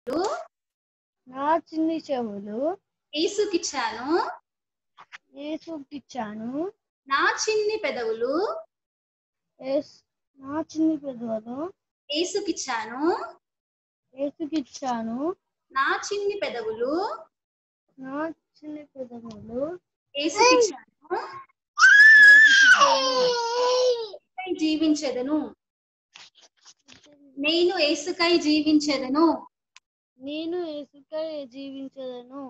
నా చిన్ని చెవులు యేసుకిచ్చాను. యేసుకిచ్చాను. నా చిన్ని పెదవులు నా చిన్ని పెదవులు యేసుకిచ్చాను. యేసుకిచ్చాను. నా చిన్ని పెదవులు నా చిన్ని పెదవులు యేసుకిచ్చాను. జీవించెదను. నేను యేసుకై జీవించెదను. నేను యేసుకై జీవించెదను.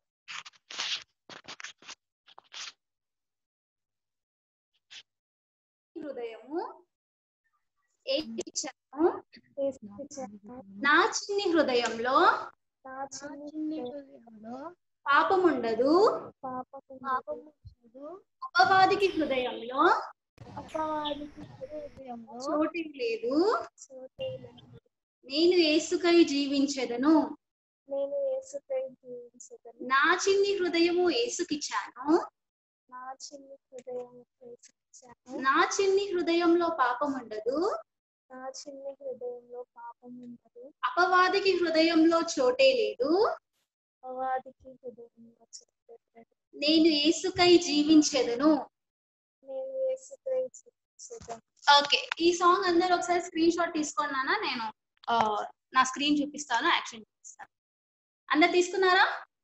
హృదయము యేసుకిచ్చాను. నా చిన్ని హృదయంలో పాపముండదు. అపవాదికి హృదయంలో చోటు లేదు. నేను యేసుకై జీవించెదను. నా చిన్ని హృదయము యేసుకిచ్చాను. నా చిన్ని హృదయంలో పాపముండదు. అపవాదికి హృదయంలో చోటే లేదు. నేను యేసుకై జీవించెదను. ఓకే, ఈ సాంగ్ అందరూ ఒకసారి స్క్రీన్ షాట్ తీసుకున్నానా? నేను నా స్క్రీన్ చూపిస్తాను, యాక్షన్ చూపిస్తాను. అందరు తీసుకున్నారా?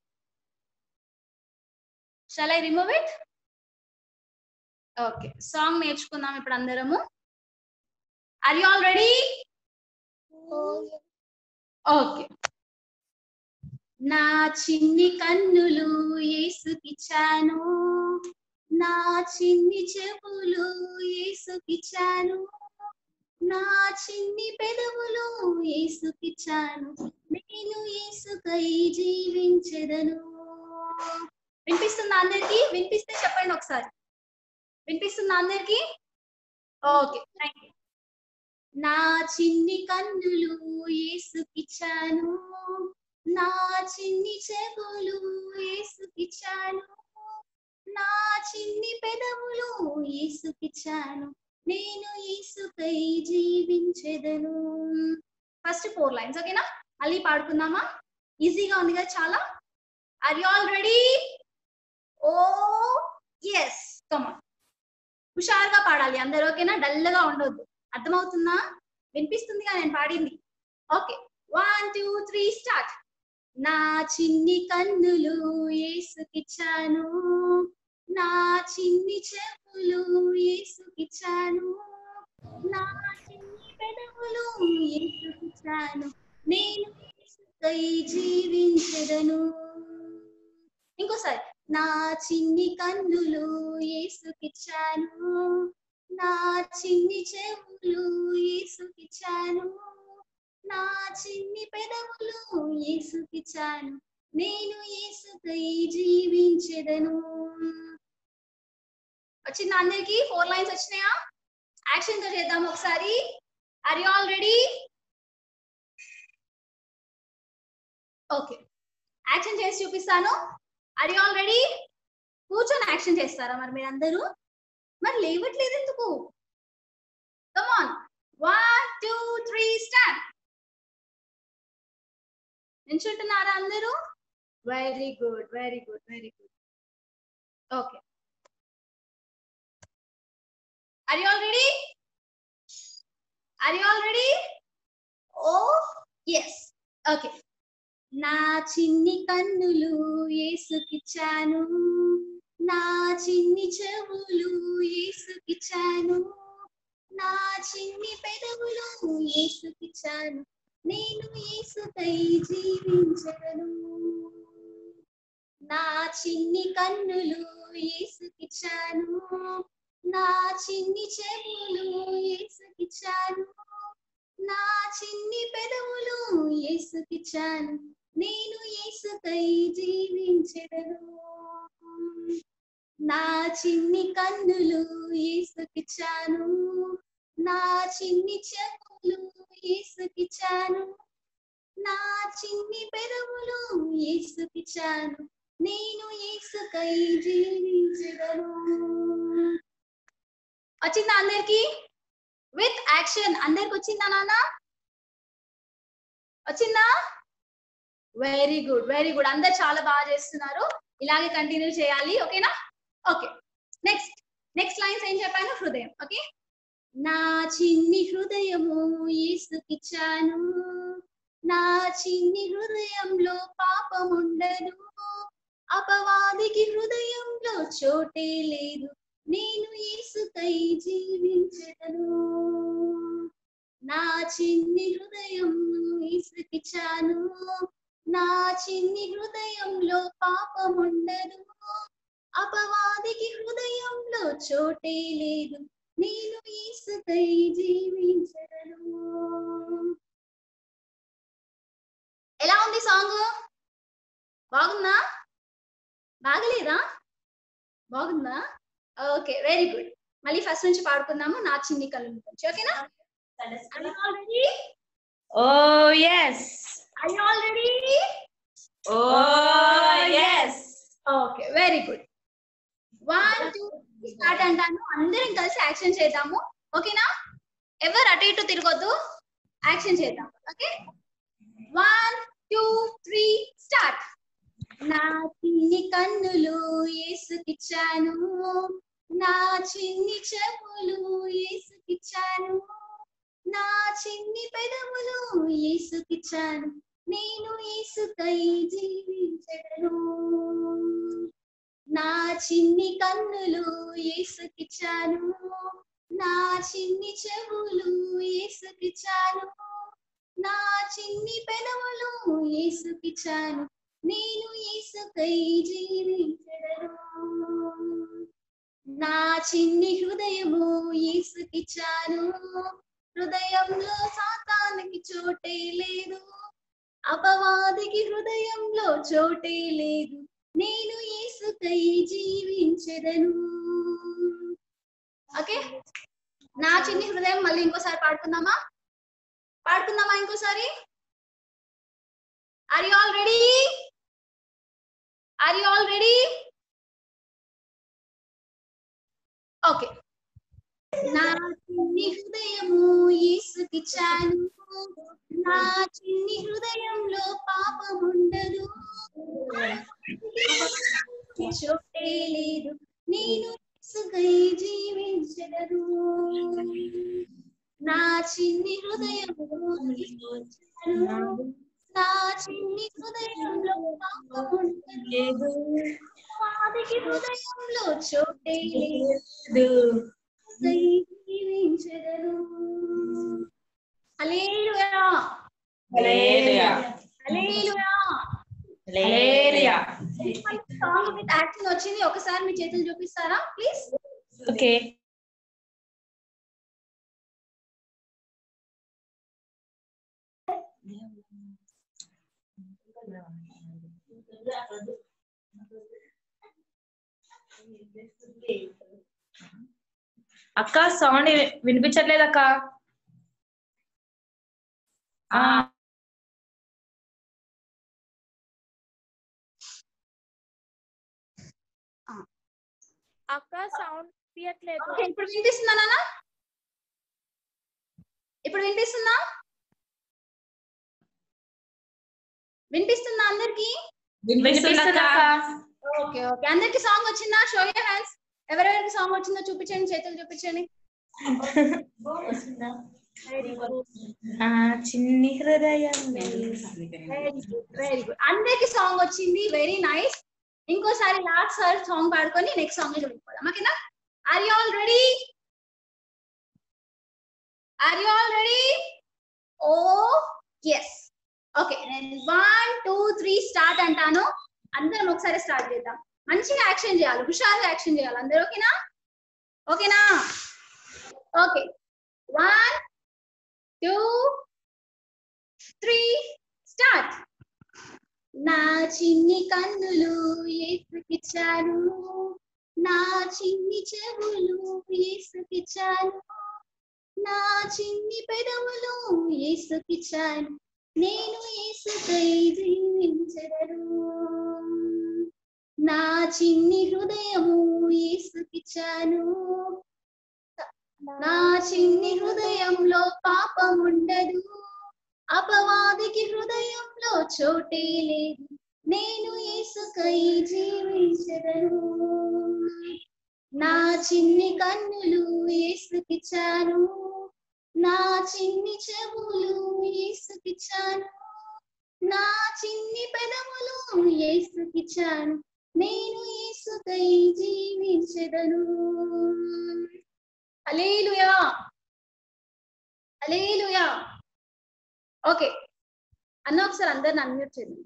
Shall I remove it? Okay, song నేర్చుకుందాం ఇప్పుడు అందరము. Are you all ready? Okay. నా చిన్ని కన్నులు యేసుకిచ్చాను. నా చిన్ని చెవులు యేసుకిచ్చాను. నా చిన్ని పెదవులు యేసుకిచ్చాను. నేను యేసుకై జీవించెదను. వినిపిస్తుందా అందరికి? వినిపిస్తే చెప్పండి ఒకసారి. వినిపిస్తుందా అందరికి? Okay, thank you. నా చిన్ని కన్నులు యేసుకిచ్చాను. నా చిన్ని చెవులు యేసుకిచ్చాను. నా చిన్ని పెదవులు యేసుకిచ్చాను. నేను యేసుకై జీవించెదను. ఫస్ట్ 4 లైన్స్, ఓకేనా? మళ్ళీ పాడుకుందామా? ఈజీగా ఉంది కదా చాలా. Are you all ready? Oh yes, come on. హుషారుగా పాడాలి అందరూ, ఓకేనా? డల్గా ఉండొద్దు. అర్థమవుతుందా? వినిపిస్తుందిగా నేను పాడింది? Okay, 1 2 3 start. నా చిన్ని కన్నులు యేసుకిచ్చాను. నా చిన్ని చెవులు యేసుకిచ్చాను. నా చిన్ని పెదవులు యేసుకిచ్చాను. నేను యేసుకై జీవించెదను. ఇంకోసారి. నా చిన్ని కన్నులు యేసుకిచ్చాను. నా చిన్ని చెవులు యేసుకిచ్చాను. నా చిన్ని పెదవులు యేసుకిచ్చాను. నేను యేసుకై జీవించెదను. వచ్చిందా అందరికి? 4 లైన్స్ వచ్చినాయా? యాక్షన్ తో చేద్దాం ఒకసారి. Are you all ready? Okay, action చేసి చూపిస్తాను. Are you all ready? కూర్చొని యాక్షన్ చేస్తారా మరి మీరందరూ? మరి లేవట్లేదు ఎందుకు? Come on, 1 2 3 start. నిల్చుంటున్నారా అందరూ? Very good, very good, very good. Okay, are you all ready? Are you all ready? Oh yes, okay. నా చిన్ని కన్నులు యేసుకిచ్చాను. నా చిన్ని చెవులు యేసుకిచ్చాను. నా చిన్ని పెదవులు యేసుకిచ్చాను. నేను యేసుకై జీవించెదను. నా చిన్ని కన్నులు యేసుకిచ్చాను. నా చిన్ని చెవులు యేసుకిచ్చాను. నా చిన్ని పెదవులు యేసుకిచ్చాను. నేను యేసుకై జీవించెదను. నా చిన్ని కన్నులు యేసుకిచ్చాను. నా చిన్ని చెవులు యేసుకిచ్చాను. నా చిన్ని పెదవులు యేసుకిచ్చాను. నేను యేసుకై జీవించెదను. వచ్చిందా అందరికి? విత్ యాక్షన్ అందరికి వచ్చిందా నాన్న? వచ్చిందా? Very good, very good. అందరు చాలా బాగా చేస్తున్నారు. ఇలాగే కంటిన్యూ చేయాలి. ఓకేనా? ఓకే, నెక్స్ట్ లైన్స్ ఏం చెప్పాను? హృదయం. ఓకే, నా చిన్ని హృదయము యేసుకిచ్చాను, నా చిన్ని హృదయంలో పాపముండదు, అపవాదికి హృదయంలో చోటే లేదు, నేను యేసుకై జీవించెదను. నా చిన్ని హృదయం యేసుకిచ్చాను, నా చిన్ని హృదయంలో పాపముండదు, అపవాదికి హృదయంలో చోటే లేదు, నేను యేసుకై జీవించెదను. ఎలా ఉంది సాంగ్? బాగుందా? బాగలేదా? బాగుందా? Okay, very good. మళ్ళీ ఫస్ట్ నుంచి పాడుకుందాము, నా చిన్ని కళ్ళు నుంచి. ఓకేనా? Are you all ready? Oh yes. Are you all ready? Oh yes. Okay, very good. 1 2 start అంటాను, అందరం కలిసి యాక్షన్ చేద్దాము. ఓకేనా? ఎవరు అటు ఇటు తిరగొద్దు, యాక్షన్ చేద్దాం. Okay, 1 2 3 start. నా చిన్ని కన్నులు యేసుకిచ్చాను, నా చిన్ని చెవులు యేసుకిచ్చాను, నా చిన్ని పెదవులు యేసుకిచ్చాను, నేను యేసుకై జీవించెదను. నా చిన్ని కన్నులు యేసుకిచ్చాను, నా చిన్ని చెవులు యేసుకిచ్చాను, నా చిన్ని పెదవులు యేసుకిచ్చాను, నేను యేసుకై జీవించెదను. నా చిన్ని హృదయము యేసుకిచ్చాను, హృదయంలో సాతానికి చోటే లేదు, అపవాదికి హృదయంలో చోటే లేదు, నేను యేసుకై జీవించెదను. ఓకే, నా చిన్ని హృదయం. మళ్ళీ ఇంకోసారి పాడుకుందామా? ఇంకోసారి. Are you all ready? Are you all ready? Okay. నా చిన్ని హృదయము యేసుకిచ్చాను, నా చిన్ని హృదయంలో పాపముండదు, చోటే లేదు, నేను యేసుకై జీవించెదను. నా చిన్ని హృదయము యేసుకిచ్చాను, నా చిన్ని హృదయంలో పాపముండదు, అపవాదికి హృదయంలో చోటే లేదు, జీవించెదను. హల్లెలూయా, Hallelujah. Hallelujah, Hallelujah. Song with action వచ్చింది. ఒకసారి మీ చేతులు చూపిస్తారా ప్లీజ్? Okay. అక్క సౌండ్ వినిపించట్లేదు అక్క. అక్క సౌండ్ తీయట్లేదు. ఇప్పుడు వినిపిస్తుందా నాన్న? ఇప్పుడు వినిపిస్తుందా? వినిపిస్తుందా అందరికి? వినిపిస్తుందా అక్క? ఓకే ఓకే, అందరికి సాంగ్ వచ్చిందా? Show your hands. ఎవరెవరికి సాంగ్ వచ్చిందో చూపించండి, చేతులు చూపించండి. చిన్ని హృదయం. వెరీ గుడ్, అందరికి సాంగ్ వచ్చింది. Very nice. ఇంకోసారి లాస్ట్ సార్ సాంగ్ పాడుకొని నెక్స్ట్ సాంగ్ వెళ్ళిపోదాం. ఓకేనా? Are you all ready? Are you all ready? Oh yes. Okay, నేను 1 2 3 స్టార్ట్ అంటాను, అందరం ఒకసారి స్టార్ట్ చేద్దాం. మంచిగా యాక్షన్ చేయాలి, హుషారుగా యాక్షన్ చేయాలి అందరూ. ఓకేనా? ఓకేనా? Okay, 1 2 3 start. నా చిన్ని కన్నులు యేసుకిచ్చాను, నా చిన్ని చెవులు యేసుకిచ్చాను, నా చిన్ని పెదవులు యేసుకిచ్చాను, నేను యేసుకై జీవించెదను. నా చిన్ని హృదయము యేసుకిచ్చాను, నా చిన్ని హృదయంలో పాపముండదు, అపవాదికి హృదయంలో చోటే లేదు, నేను యేసుకై జీవించెదను. నా చిన్ని కన్నులు యేసుకిచ్చాను, నా చిన్ని చెవులు యేసుకిచ్చాను, నా చిన్ని పెదవులు యేసుకిచ్చాను, నేను యేసుకై జీవించెదను. హల్లెలూయా, హల్లెలూయా. ఓకే అన్న ఒకసారి అందరిని అన్మ్యూట్ చేయండి.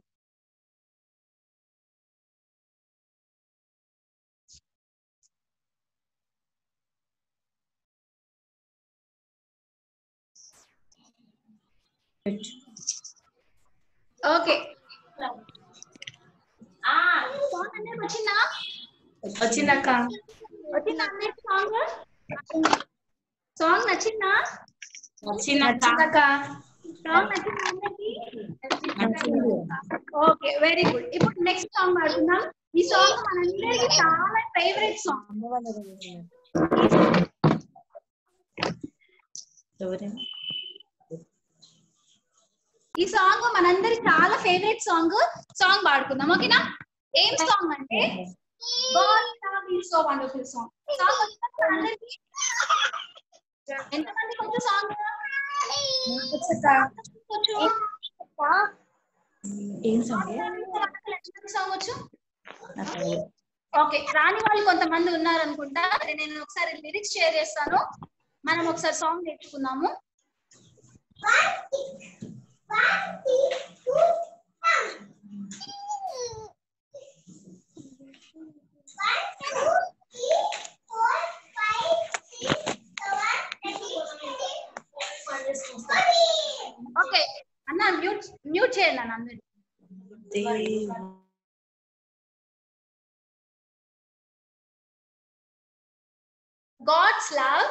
ఓకే సాంగ్ అందరికి వచ్చిందా? వచ్చిందక్క. వచ్చిందా అందరికి సాంగ్? సాంగ్ నచ్చిందా? వచ్చిందక్క. సాంగ్ నచ్చిందా అందరికి? Okay very good. ఇప్పుడు నెక్స్ట్ సాంగ్ పాడుకుందాం. ఈ సాంగ్ మనందరికి చాలా ఫేవరెట్ సాంగ్. ఈ సాంగ్ మనందరికి చాలా ఫేవరెట్ సాంగ్. సాంగ్ పాడుకుందాం ఓకేనా? ఏం సాంగ్ అంటే God love is so wonderful song. Song వచ్చిందా అందరికి? ఎంతమందికి వచ్చు సాంగ్? ఏం సాంగ్? సాంగ్ వచ్చు? ఓకే రాని వాళ్ళు కొంతమంది ఉన్నారు అనుకుంటా. నేను ఒకసారి లిరిక్స్ షేర్ చేస్తాను, మనం ఒకసారి సాంగ్ నేర్చుకుందాము. ఓకే అన్న మ్యూట్ చేయండి అన్న అందరు. God's love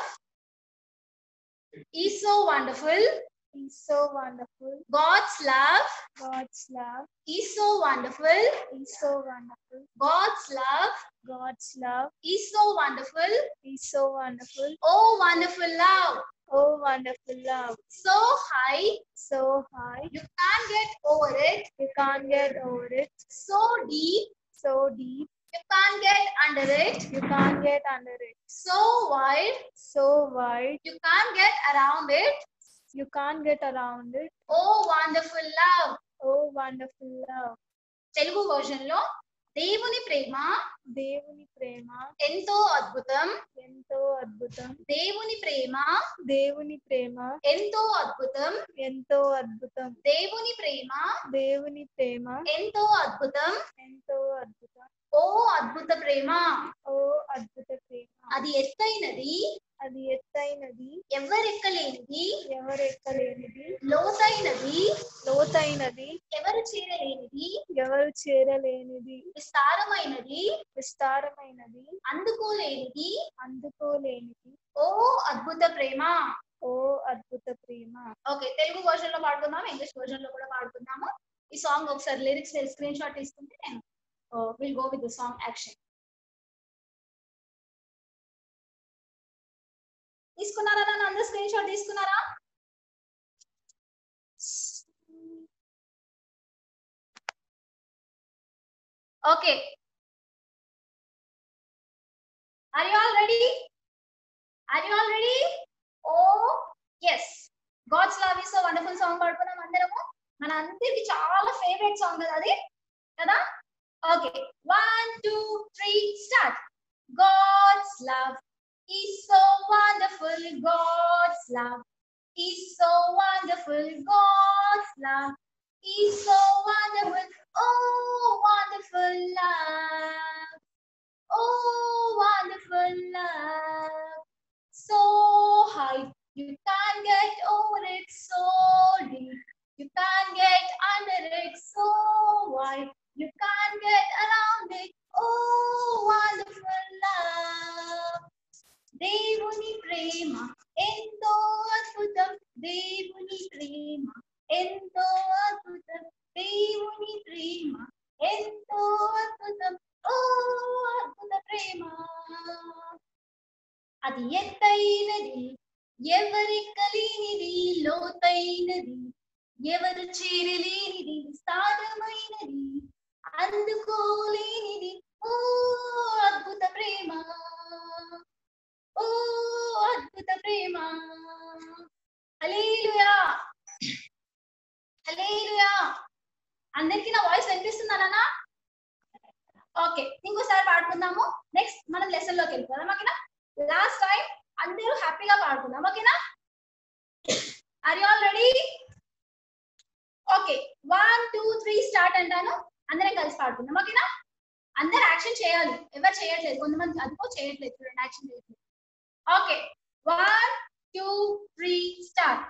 is so wonderful. He's so wonderful. God's love God's love is so wonderful. is so wonderful. God's love God's love is so wonderful. is so wonderful. Oh, wonderful love. Oh, wonderful love. So high, So high, you can't get over it. you can't get over it. So deep, So deep, you can't get under it. you can't get under it. So wide, So wide, you can't get around it. you can't get around it. Oh, wonderful love. Oh, wonderful love. Telugu version లో దేవుని ప్రేమ దేవుని ప్రేమ ఎంతో అద్భుతం. ఎంతో అద్భుతం. దేవుని ప్రేమ దేవుని ప్రేమ ఎంతో అద్భుతం. ఎంతో అద్భుతం. దేవుని ప్రేమ దేవుని ప్రేమ ఎంతో అద్భుతం. ఎంతో అద్భుతం. ఓ అద్భుత ప్రేమ. ఓ అద్భుత ప్రేమ. అది ఎత్తైనది, అది ఎత్తైనది, ఎవరెక్కలేనిది, ఎవరెక్కలేనిది, లోతైనది, లోతైనది, ఎవరు చేరలేనిది, ఎవరు చేరలేనిది, విస్తారమైనది, విస్తారమైనది, అందుకోలేనిది. అందుకోలేనిది. ఓ అద్భుత ప్రేమ. ఓ అద్భుత ప్రేమ. ఓకే తెలుగు వర్షన్ లో పాడుకుందాం, ఇంగ్లీష్ వర్షన్ లో కూడా పాడుకుందాము. ఈ సాంగ్ ఒకసారి లిరిక్స్ స్క్రీన్ షాట్ తీసుకుంటే నేను will go with the song action. తీసుకున్నారా నన్ను అందరూ స్క్రీన్ షాట్ తీసుకున్నారా? Okay are you all ready? Are you all ready? Oh yes, God's love is so wonderful song పాడుకున్నాం అందరము. మన అందరికి చాలా ఫేవరెట్ సాంగ్ కదా అది కదా. Okay 1 2 3 start. God's love is so wonderful. God's love is so wonderful. God's love is so wonderful. Oh, wonderful love. Oh, wonderful love. So high, you can't get over it. So deep, you can't get under it. So wide, you can't get around it. Oh, wonderful love. దేవుని ప్రేమ ఎంతో అద్భుతం. దేవుని ప్రేమ ఎంతో అద్భుతం. దేవుని ప్రేమ ఎంతో అద్భుతం. ఓ అద్భుత ప్రేమ. అది ఎత్తైనది, ఎవరెక్కలేనిది, లోతైనది, ఎవరు చేరలేనిది విస్తారమైనది అందుకోలేనిది ఓ అద్భుత ప్రేమ ఓ అద్భుత ప్రేమ హల్లెలూయా హల్లెలూయా అందరికీ నా వాయిస్ వినిపిస్తుందా నాన్న ఓకే ఇంకోసారి పాడుకుందాము నెక్స్ట్ మనం లెసన్ లోకి వెళ్ళిపోదాం ఓకేనా లాస్ట్ టైం అందరూ హ్యాపీగా పాడుకుందాం ఓకేనా are you all ready okay 1 2 3 start అంటాను అందరం కలిసి పాడుకుందాం ఓకేనా అందరూ యాక్షన్ చేయాలి ఎవరు చేయట్లేదు కొంతమంది అదిగో చేయట్లేదు చూడండి యాక్షన్ చేయట్లేదు ఓకే 1 2 3 స్టార్ట్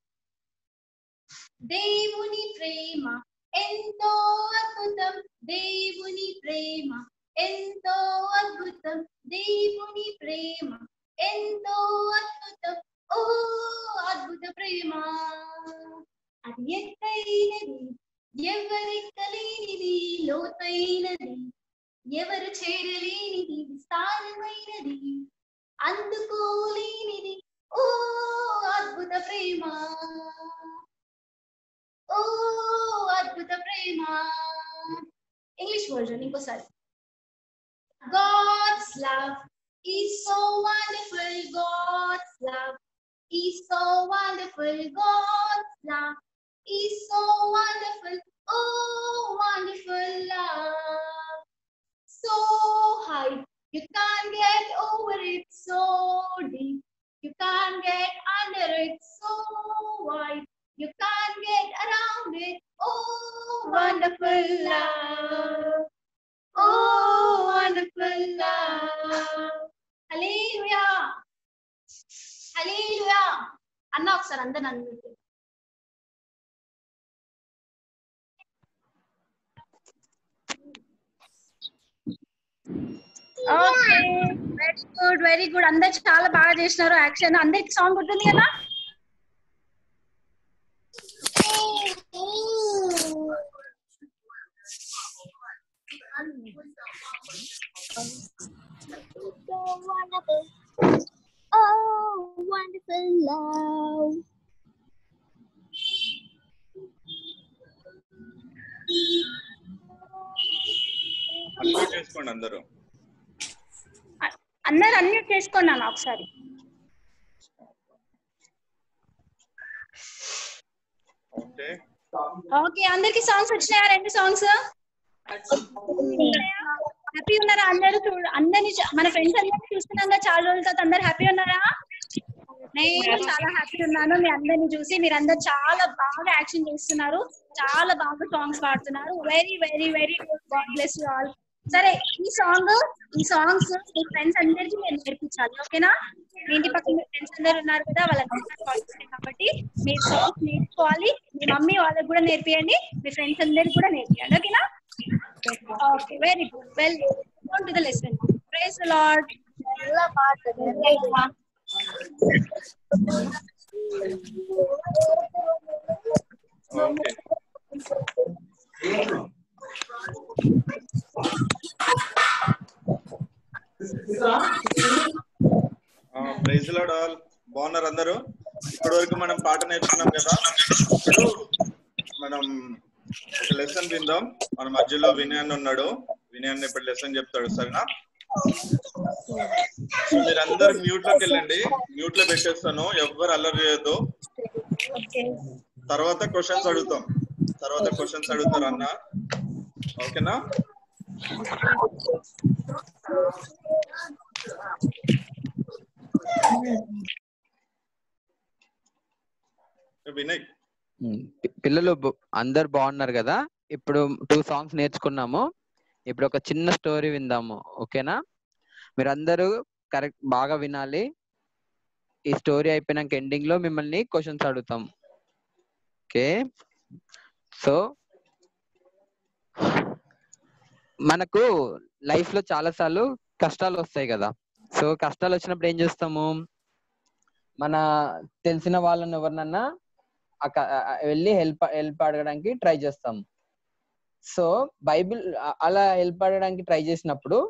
దేవుని ప్రేమ ఎంతో అద్భుతం దేవుని ప్రేమ ఎంతో అద్భుతం దేవుని ప్రేమ ఎంతో అద్భుతం ఓ అద్భుత ప్రేమ అది ఎత్తైనది ఎవరెక్కలేనిది లోతైనది ఎవరు చేరలేనిది విస్తారమైనది అందుకోలేనిది ఓ అద్భుత ప్రేమ ఓ అద్భుత ప్రేమ ఇంగ్లీష్ వర్జన్ ఇంకోసారి God's love is so wonderful God's love is so wonderful God's love is so wonderful oh wonderful love so high you can't get over it so deep you can't get under it so wide you can't get around it oh wonderful love oh wonderful love hallelujah hallelujah అన్న ఒకసారి అందరూ నన్ను okay very good అందరు చాలా బాగా చేసినారు action అందరికి song గుర్తుంది కదా Oh, wonderful love. అన్మ్యూట్ చేసుకోండి అందరూ అందరు అన్మ్యూట్ చేసుకోండి అన్న ఒకసారి ఓకే ఓకే అందరికి సాంగ్స్ వచ్చినాయా రెండు సాంగ్స్ హ్యాపీ ఉన్నారా అందరూ అందరినీ మన ఫ్రెండ్స్ అందరినీ చూస్తున్నాం కదా చాలా రోజుల తర్వాత అందరు హ్యాపీ ఉన్నారా నేను చాలా హ్యాపీ ఉన్నాను మీ అందరిని చూసి మీరందరూ చాలా బాగా యాక్షన్ చేస్తున్నారు చాలా బాగా సాంగ్స్ పాడుతున్నారు very very very good God bless you all సరే ఈ సాంగ్స్ మీ ఫ్రెండ్స్ అందరికీ నేను నేర్పించాలి ఓకేనా మీ ఇంటి పక్కన మీ ఫ్రెండ్స్ అందరు ఉన్నారు కదా వాళ్ళందరూ కాబట్టి మీరు సాంగ్స్ నేర్చుకోవాలి మీ మమ్మీ వాళ్ళకి కూడా నేర్పియండి మీ ఫ్రెండ్స్ అందరికి కూడా నేర్పియండి ఓకేనా okay very good well go to the lesson praise the Lord ಎಲ್ಲ ಪಾಠ ఓకే ప్రైజ్ లార్డ్ ఆల్ బాగున్నారు అందరూ ఇప్పటి వరకు మనం పాట నేర్చుకున్నాం కదా ఇప్పుడు మనం ఒక లెసన్ విందాం మన మధ్యలో వినయన్ ఉన్నాడు వినయన్ ఇప్పుడు లెసన్ చెప్తాడు సరేనా మీరందరూ మ్యూట్ లోకి వెళ్ళండి మ్యూట్ లో పెట్టేస్తాను ఎవ్వరు అల్లరి చేయొద్దు తర్వాత క్వశ్చన్స్ అడుగుతారు అన్న ఓకేనా వినయ్ పిల్లలు అందరు బాగున్నారు కదా ఇప్పుడు 2 సాంగ్స్ నేర్చుకున్నాము ఇప్పుడు ఒక చిన్న స్టోరీ విందాము ఓకేనా మీరందరూ కరెక్ట్ బాగా వినాలి ఈ స్టోరీ అయిపోయినాక ఎండింగ్ లో మిమ్మల్ని క్వశ్చన్స్ అడుగుతాం ఓకే సో మనకు లైఫ్ లో చాలా సార్లు కష్టాలు వస్తాయి కదా సో కష్టాలు వచ్చినప్పుడు ఏం చేస్తాము మన తెలిసిన వాళ్ళని ఎవరినన్నా వెళ్ళి హెల్ప్ అడగడానికి ట్రై చేస్తాం సో బైబిల్ అలా హెల్ప్ అడగడానికి ట్రై చేసినప్పుడు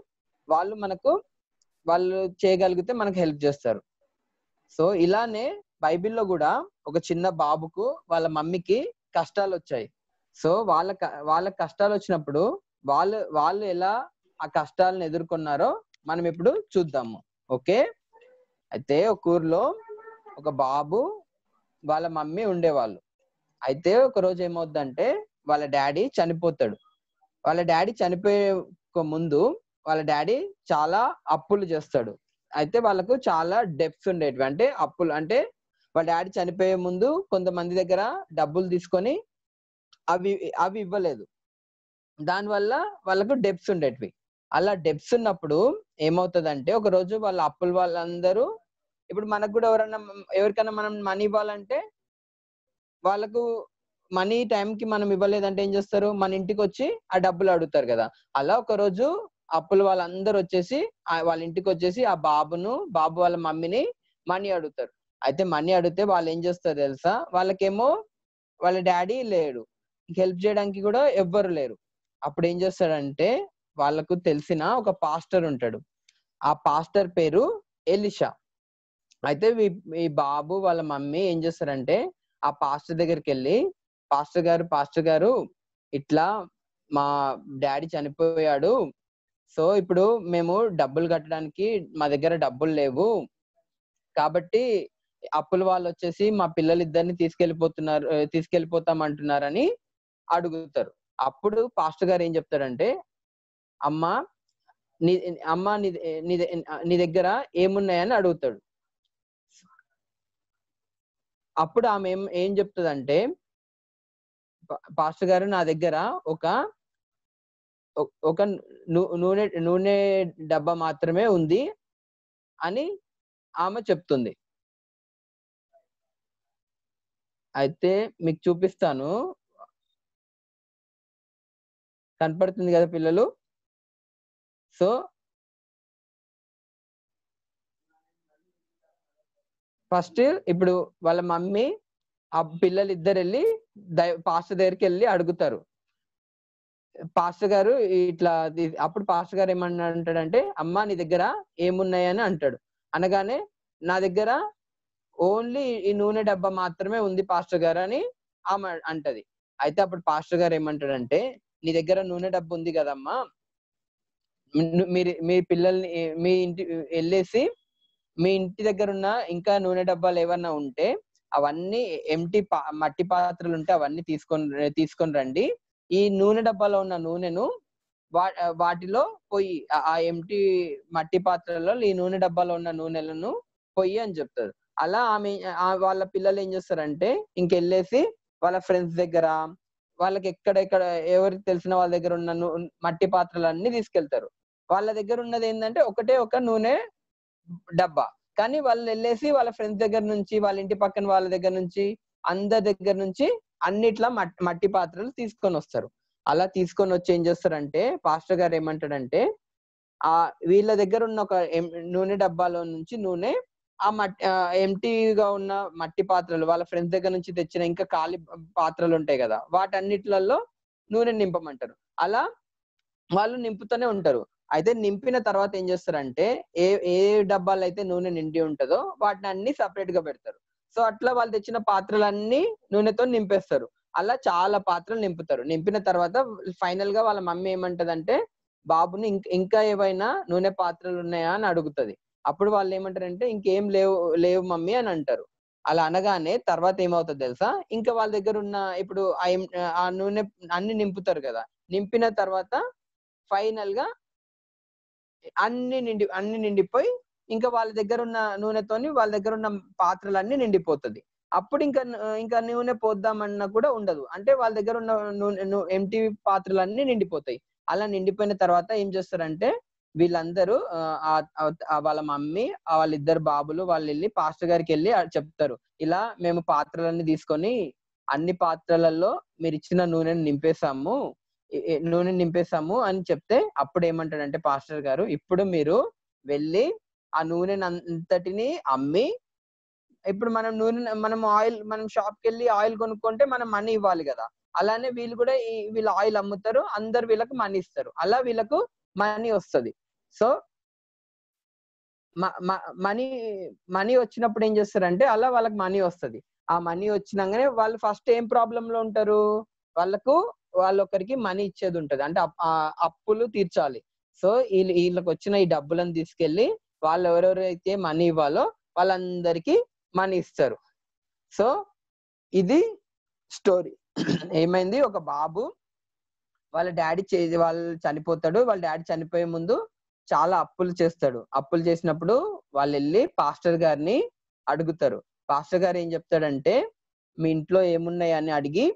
వాళ్ళు చేయగలిగితే మనకు హెల్ప్ చేస్తారు సో ఇలానే బైబిల్లో కూడా ఒక చిన్న బాబుకు వాళ్ళ మమ్మీకి కష్టాలు వచ్చాయి. సో వాళ్ళ కష్టాలు వచ్చినప్పుడు వాళ్ళు ఎలా ఆ కష్టాలను ఎదుర్కొన్నారో మనం ఇప్పుడు చూద్దాము. ఓకే, అయితే ఒక ఊర్లో ఒక బాబు వాళ్ళ మమ్మీ ఉండేవాళ్ళు. అయితే ఒక రోజు ఏమవుద్దంటే వాళ్ళ డాడీ చనిపోతాడు. వాళ్ళ డాడీ చనిపోయే ముందు వాళ్ళ డాడీ చాలా అప్పులు చేస్తాడు. అయితే వాళ్ళకు చాలా డెప్స్ ఉండేటివి. అంటే అప్పులు అంటే వాళ్ళ డాడీ చనిపోయే ముందు కొంతమంది దగ్గర డబ్బులు తీసుకొని అవి అవి ఇవ్వలేదు. దానివల్ల వాళ్ళకు డెప్స్ ఉండేటివి. అలా డెప్స్ ఉన్నప్పుడు ఏమవుతుందంటే ఒక రోజు వాళ్ళ అప్పుల వాళ్ళందరూ, ఇప్పుడు మనకు కూడా ఎవరికైనా మనం మనీ ఇవ్వాలంటే వాళ్ళకు మనీ టైంకి మనం ఇవ్వలేదంటే ఏం చేస్తారు, మన ఇంటికి వచ్చి ఆ డబ్బులు అడుగుతారు కదా. అలా ఒక రోజు అప్పులు వాళ్ళందరూ వచ్చేసి వాళ్ళ ఇంటికి వచ్చేసి ఆ బాబు వాళ్ళ మమ్మీని మనీ అడుగుతారు. అయితే మనీ అడిగితే వాళ్ళు ఏం చేస్తారు తెలుసా, వాళ్ళకేమో వాళ్ళ డాడీ లేడు, హెల్ప్ చేయడానికి కూడా ఎవ్వరు లేరు. అప్పుడు ఏం చేస్తాడంటే వాళ్ళకు తెలిసిన ఒక పాస్టర్ ఉంటాడు. ఆ పాస్టర్ పేరు ఎలీషా. అయితే ఈ బాబు వాళ్ళ మమ్మీ ఏం చేస్తారంటే ఆ పాస్టర్ దగ్గరికి వెళ్ళి, పాస్టర్ గారు ఇట్లా మా డాడీ చనిపోయాడు, సో ఇప్పుడు మేము డబ్బులు కట్టడానికి మా దగ్గర డబ్బులు లేవు, కాబట్టి అప్పుల వాళ్ళు వచ్చేసి మా పిల్లలిద్దరిని తీసుకెళ్ళిపోతామంటున్నారని అడుగుతారు. అప్పుడు పాస్టర్ గారు ఏం చెప్తాడంటే, అమ్మా నీ దగ్గర ఏమున్నాయని అడుగుతాడు. అప్పుడు ఆమె ఏం చెప్తుందంటే, పాస్టర్ గారు నా దగ్గర ఒక నూనె డబ్బా మాత్రమే ఉంది అని ఆమె చెప్తుంది. అయితే మీకు చూపిస్తాను, కనపడుతుంది కదా పిల్లలు. సో ఫస్ట్ ఇప్పుడు వాళ్ళ మమ్మీ ఆ పిల్లలు ఇద్దరు వెళ్ళి పాస్టర్ దగ్గరికి వెళ్ళి అడుగుతారు, పాస్టర్ గారు ఇట్లా. అప్పుడు పాస్టర్ గారు ఏమన్నా అంటాడంటే, అమ్మా నీ దగ్గర ఏమున్నాయని అంటాడు. అనగానే నా దగ్గర ఓన్లీ ఈ నూనె డబ్బా మాత్రమే ఉంది పాస్టర్ గారు అని ఆమె అంటది. అయితే అప్పుడు పాస్టర్ గారు ఏమంటాడంటే, నీ దగ్గర నూనె డబ్బా ఉంది కదమ్మా, మీ పిల్లల్ని మీ ఇంటి వెళ్ళేసి మీ ఇంటి దగ్గర ఉన్న ఇంకా నూనె డబ్బాలు ఏమన్నా ఉంటే అవన్నీ మట్టి పాత్రలు ఉంటే అవన్నీ తీసుకొని రండి. ఈ నూనె డబ్బాలో ఉన్న నూనెను వాటిలో పొయ్యి, ఆ ఎంటీ మట్టి పాత్రలలో ఈ నూనె డబ్బాలో ఉన్న నూనెలను పొయ్యి అని చెప్తారు. అలా వాళ్ళ పిల్లలు ఏం చేస్తారంటే ఇంకెళ్ళేసి వాళ్ళ ఫ్రెండ్స్ దగ్గర, వాళ్ళకి ఎక్కడెక్కడ ఎవరికి తెలిసిన వాళ్ళ దగ్గర ఉన్న మట్టి పాత్రలన్నీ తీసుకెళ్తారు. వాళ్ళ దగ్గర ఉన్నది ఏంటంటే ఒక నూనె డబ్బా. కానీ వాళ్ళు వెళ్ళేసి వాళ్ళ ఫ్రెండ్స్ దగ్గర నుంచి, వాళ్ళ ఇంటి పక్కన వాళ్ళ దగ్గర నుంచి, అందరి దగ్గర నుంచి అన్నిట్లా మట్టి పాత్రలు తీసుకొని వస్తారు. అలా తీసుకొని వచ్చి ఏం చేస్తారంటే పాస్టర్ గారు ఏమంటాడంటే, వీళ్ళ దగ్గర ఉన్న ఒక నూనె డబ్బాలో నుంచి నూనె ఆ ఎంటీగా ఉన్న మట్టి పాత్రలు, వాళ్ళ ఫ్రెండ్స్ దగ్గర నుంచి తెచ్చిన ఇంకా ఖాళీ పాత్రలు ఉంటాయి కదా, వాటన్నిట్లలో నూనె నింపమంటారు. అలా వాళ్ళు నింపుతూనే ఉంటారు. అయితే నింపిన తర్వాత ఏం చేస్తారంటే ఏ డబ్బాలు అయితే నూనె నిండి ఉంటుందో వాటిని అన్ని సపరేట్ గా పెడతారు. సో అట్లా వాళ్ళు తెచ్చిన పాత్రలన్నీ నూనెతో నింపేస్తారు. అలా చాలా పాత్రలు నింపుతారు. నింపిన తర్వాత ఫైనల్ గా వాళ్ళ మమ్మీ ఏమంటదంటే, బాబుని ఇంకా ఏవైనా నూనె పాత్రలు ఉన్నాయా అని అడుగుతుంది. అప్పుడు వాళ్ళు ఏమంటారంటే, ఇంకేం లేవు మమ్మీ అని అంటారు. అలా అనగానే తర్వాత ఏమవుతుంది తెలుసా, ఇంకా వాళ్ళ దగ్గర ఉన్న ఇప్పుడు ఆ నూనె అన్ని నింపుతారు కదా, నింపిన తర్వాత ఫైనల్ గా అన్ని నిండిపోయి ఇంకా వాళ్ళ దగ్గర ఉన్న నూనెతోని వాళ్ళ దగ్గర ఉన్న పాత్రలన్నీ నిండిపోతుంది. అప్పుడు ఇంకా నూనె పోద్దామన్నా కూడా ఉండదు. అంటే వాళ్ళ దగ్గర ఉన్న ఎంటీ పాత్రలన్నీ నిండిపోతాయి. అలా నిండిపోయిన తర్వాత ఏం చేస్తారంటే వీళ్ళందరూ వాళ్ళ మమ్మీ, వాళ్ళిద్దరు బాబులు వాళ్ళు వెళ్ళి పాస్టర్ గారికి వెళ్ళి చెప్తారు, ఇలా మేము పాత్రలన్నీ తీసుకొని అన్ని పాత్రలలో మీరు ఇచ్చిన నూనెని నింపేసాము అని చెప్తే, అప్పుడు ఏమంటాడంటే పాస్టర్ గారు, ఇప్పుడు మీరు వెళ్ళి ఆ నూనెని అంతటిని అమ్మి, ఇప్పుడు మనం షాప్కి వెళ్ళి ఆయిల్ కొనుక్కుంటే మనం మనీ ఇవ్వాలి కదా, అలానే వీళ్ళు కూడా వీళ్ళు ఆయిల్ అమ్ముతారు, అందరు వీళ్ళకి మనీ ఇస్తారు, అలా వీళ్ళకు మనీ వస్తుంది. సో మనీ వచ్చినప్పుడు ఏం చేస్తారంటే అలా వాళ్ళకి మనీ వస్తుంది. ఆ మనీ వచ్చినాగానే వాళ్ళు ఫస్ట్ ఏం ప్రాబ్లం లో ఉంటారు, వాళ్ళొకరికి మనీ ఇచ్చేది ఉంటది, అంటే అప్పులు తీర్చాలి. సో వీళ్ళకి వచ్చిన ఈ డబ్బులను తీసుకెళ్లి వాళ్ళు ఎవరెవరైతే మనీ ఇవ్వాలో వాళ్ళందరికీ మనీ ఇస్తారు. సో ఇది స్టోరీ. ఏమైంది, ఒక బాబు వాళ్ళ డాడీ వాళ్ళు చనిపోతాడు. వాళ్ళ డాడీ చనిపోయే ముందు చాలా అప్పులు చేస్తాడు. అప్పులు చేసినప్పుడు వాళ్ళు వెళ్ళి పాస్టర్ గారిని అడుగుతారు. పాస్టర్ గారు ఏం చెప్తాడంటే, మీ ఇంట్లో ఏమున్నాయని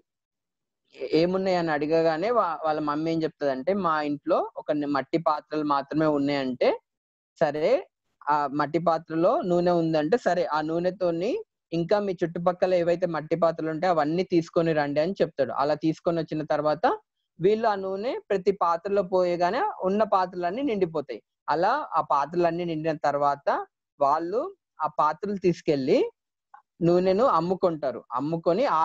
అడగగానే వాళ్ళ మమ్మీ ఏం చెప్తాదంటే, మా ఇంట్లో ఒక మట్టి పాత్రలు మాత్రమే ఉన్నాయంటే, సరే ఆ మట్టి పాత్రలో నూనె ఉందంటే, సరే ఆ నూనెతోని ఇంకా మీ చుట్టుపక్కల ఏవైతే మట్టి పాత్రలు ఉంటాయో అవన్నీ తీసుకొని రండి అని చెప్తాడు. అలా తీసుకొని వచ్చిన తర్వాత వీళ్ళు ఆ నూనె ప్రతి పాత్రలో పోయగానే ఉన్న పాత్రలన్నీ నిండిపోతాయి. అలా ఆ పాత్రలన్నీ నిండిన తర్వాత వాళ్ళు ఆ పాత్రలు తీసుకెళ్లి నూనెను అమ్ముకుంటారు. అమ్ముకొని ఆ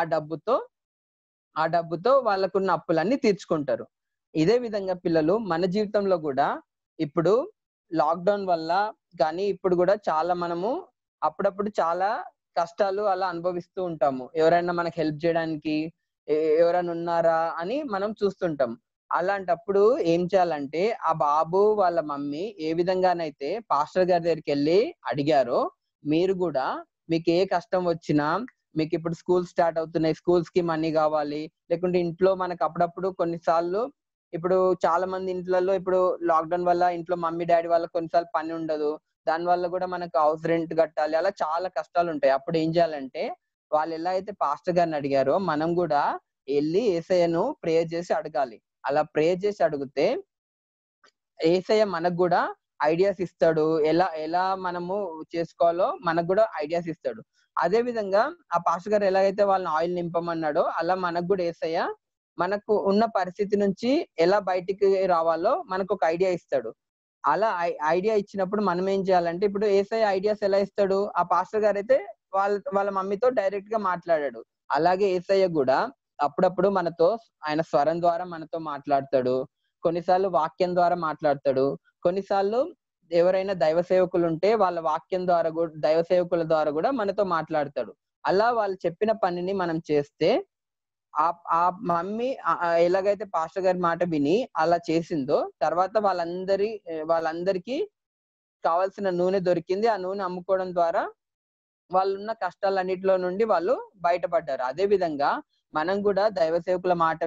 డబ్బుతో వాళ్ళకున్న అప్పులన్నీ తీర్చుకుంటారు. ఇదే విధంగా పిల్లలు మన జీవితంలో కూడా ఇప్పుడు లాక్డౌన్ వల్ల కానీ ఇప్పుడు కూడా చాలా మనము అప్పుడప్పుడు చాలా కష్టాలు అలా అనుభవిస్తూ ఉంటాము. ఎవరైనా మనకు హెల్ప్ చేయడానికి ఎవరైనా ఉన్నారా అని మనం చూస్తుంటాం. అలాంటప్పుడు ఏం చేయాలంటే, ఆ బాబు వాళ్ళ మమ్మీ ఏ విధంగానైతే పాస్టర్ గారి దగ్గరికి వెళ్ళి అడిగారో, మీరు కూడా మీకు ఏ కష్టం వచ్చినా, మీకు ఇప్పుడు స్కూల్ స్టార్ట్ అవుతున్నాయి, స్కూల్స్ కి మనీ కావాలి, లేకుంటే ఇంట్లో మనకు అప్పుడప్పుడు కొన్నిసార్లు ఇప్పుడు చాలా మంది ఇంట్లలో ఇప్పుడు లాక్డౌన్ వల్ల ఇంట్లో మమ్మీ డాడీ వాళ్ళకి కొన్నిసార్లు పని ఉండదు, దాని వల్ల కూడా మనకు హౌస్ రెంట్ కట్టాలి, అలా చాలా కష్టాలు ఉంటాయి. అప్పుడు ఏం చేయాలంటే, వాళ్ళు ఎలా అయితే పాస్టర్ గారిని అడిగారో మనం కూడా వెళ్ళి యేసయ్యను ప్రేయర్ చేసి అడగాలి. అలా ప్రేయర్ చేసి అడిగితే యేసయ్య మనకు కూడా ఐడియాస్ ఇస్తాడు, ఎలా మనము చేసుకోవాలో మనకు కూడా ఐడియాస్ ఇస్తాడు. అదే విధంగా ఆ పాస్టర్ గారు ఎలాగైతే వాళ్ళని ఆయిల్ నింపమన్నాడో, అలా మనకు కూడా యేసయ్య మనకు ఉన్న పరిస్థితి నుంచి ఎలా బయటికి రావాలో మనకు ఒక ఐడియా ఇస్తాడు. అలా ఐడియా ఇచ్చినప్పుడు మనం ఏం చేయాలంటే, ఇప్పుడు యేసయ్య ఐడియాస్ ఎలా ఇస్తాడు, ఆ పాస్టర్ గారు అయితే వాళ్ళ మమ్మీతో డైరెక్ట్ గా మాట్లాడాడు. అలాగే యేసయ్య కూడా అప్పుడప్పుడు మనతో ఆయన స్వరం ద్వారా మనతో మాట్లాడతాడు, కొన్నిసార్లు వాక్యం ద్వారా మాట్లాడతాడు, కొన్నిసార్లు ఎవరైనా దైవ సేవకులు ఉంటే వాళ్ళ వాక్యం ద్వారా కూడా, దైవ సేవకుల ద్వారా కూడా మనతో మాట్లాడతాడు. అలా వాళ్ళు చెప్పిన పనిని మనం చేస్తే ఆ మమ్మీ ఎలాగైతే పాస్టర్ గారి మాట విని అలా చేసిందో, తర్వాత వాళ్ళందరికీ కావాల్సిన నూనె దొరికింది. ఆ నూనె అమ్ముకోవడం ద్వారా వాళ్ళున్న కష్టాలన్నిటిలో నుండి వాళ్ళు బయటపడ్డారు. అదే విధంగా మనం కూడా దైవ సేవకుల మాట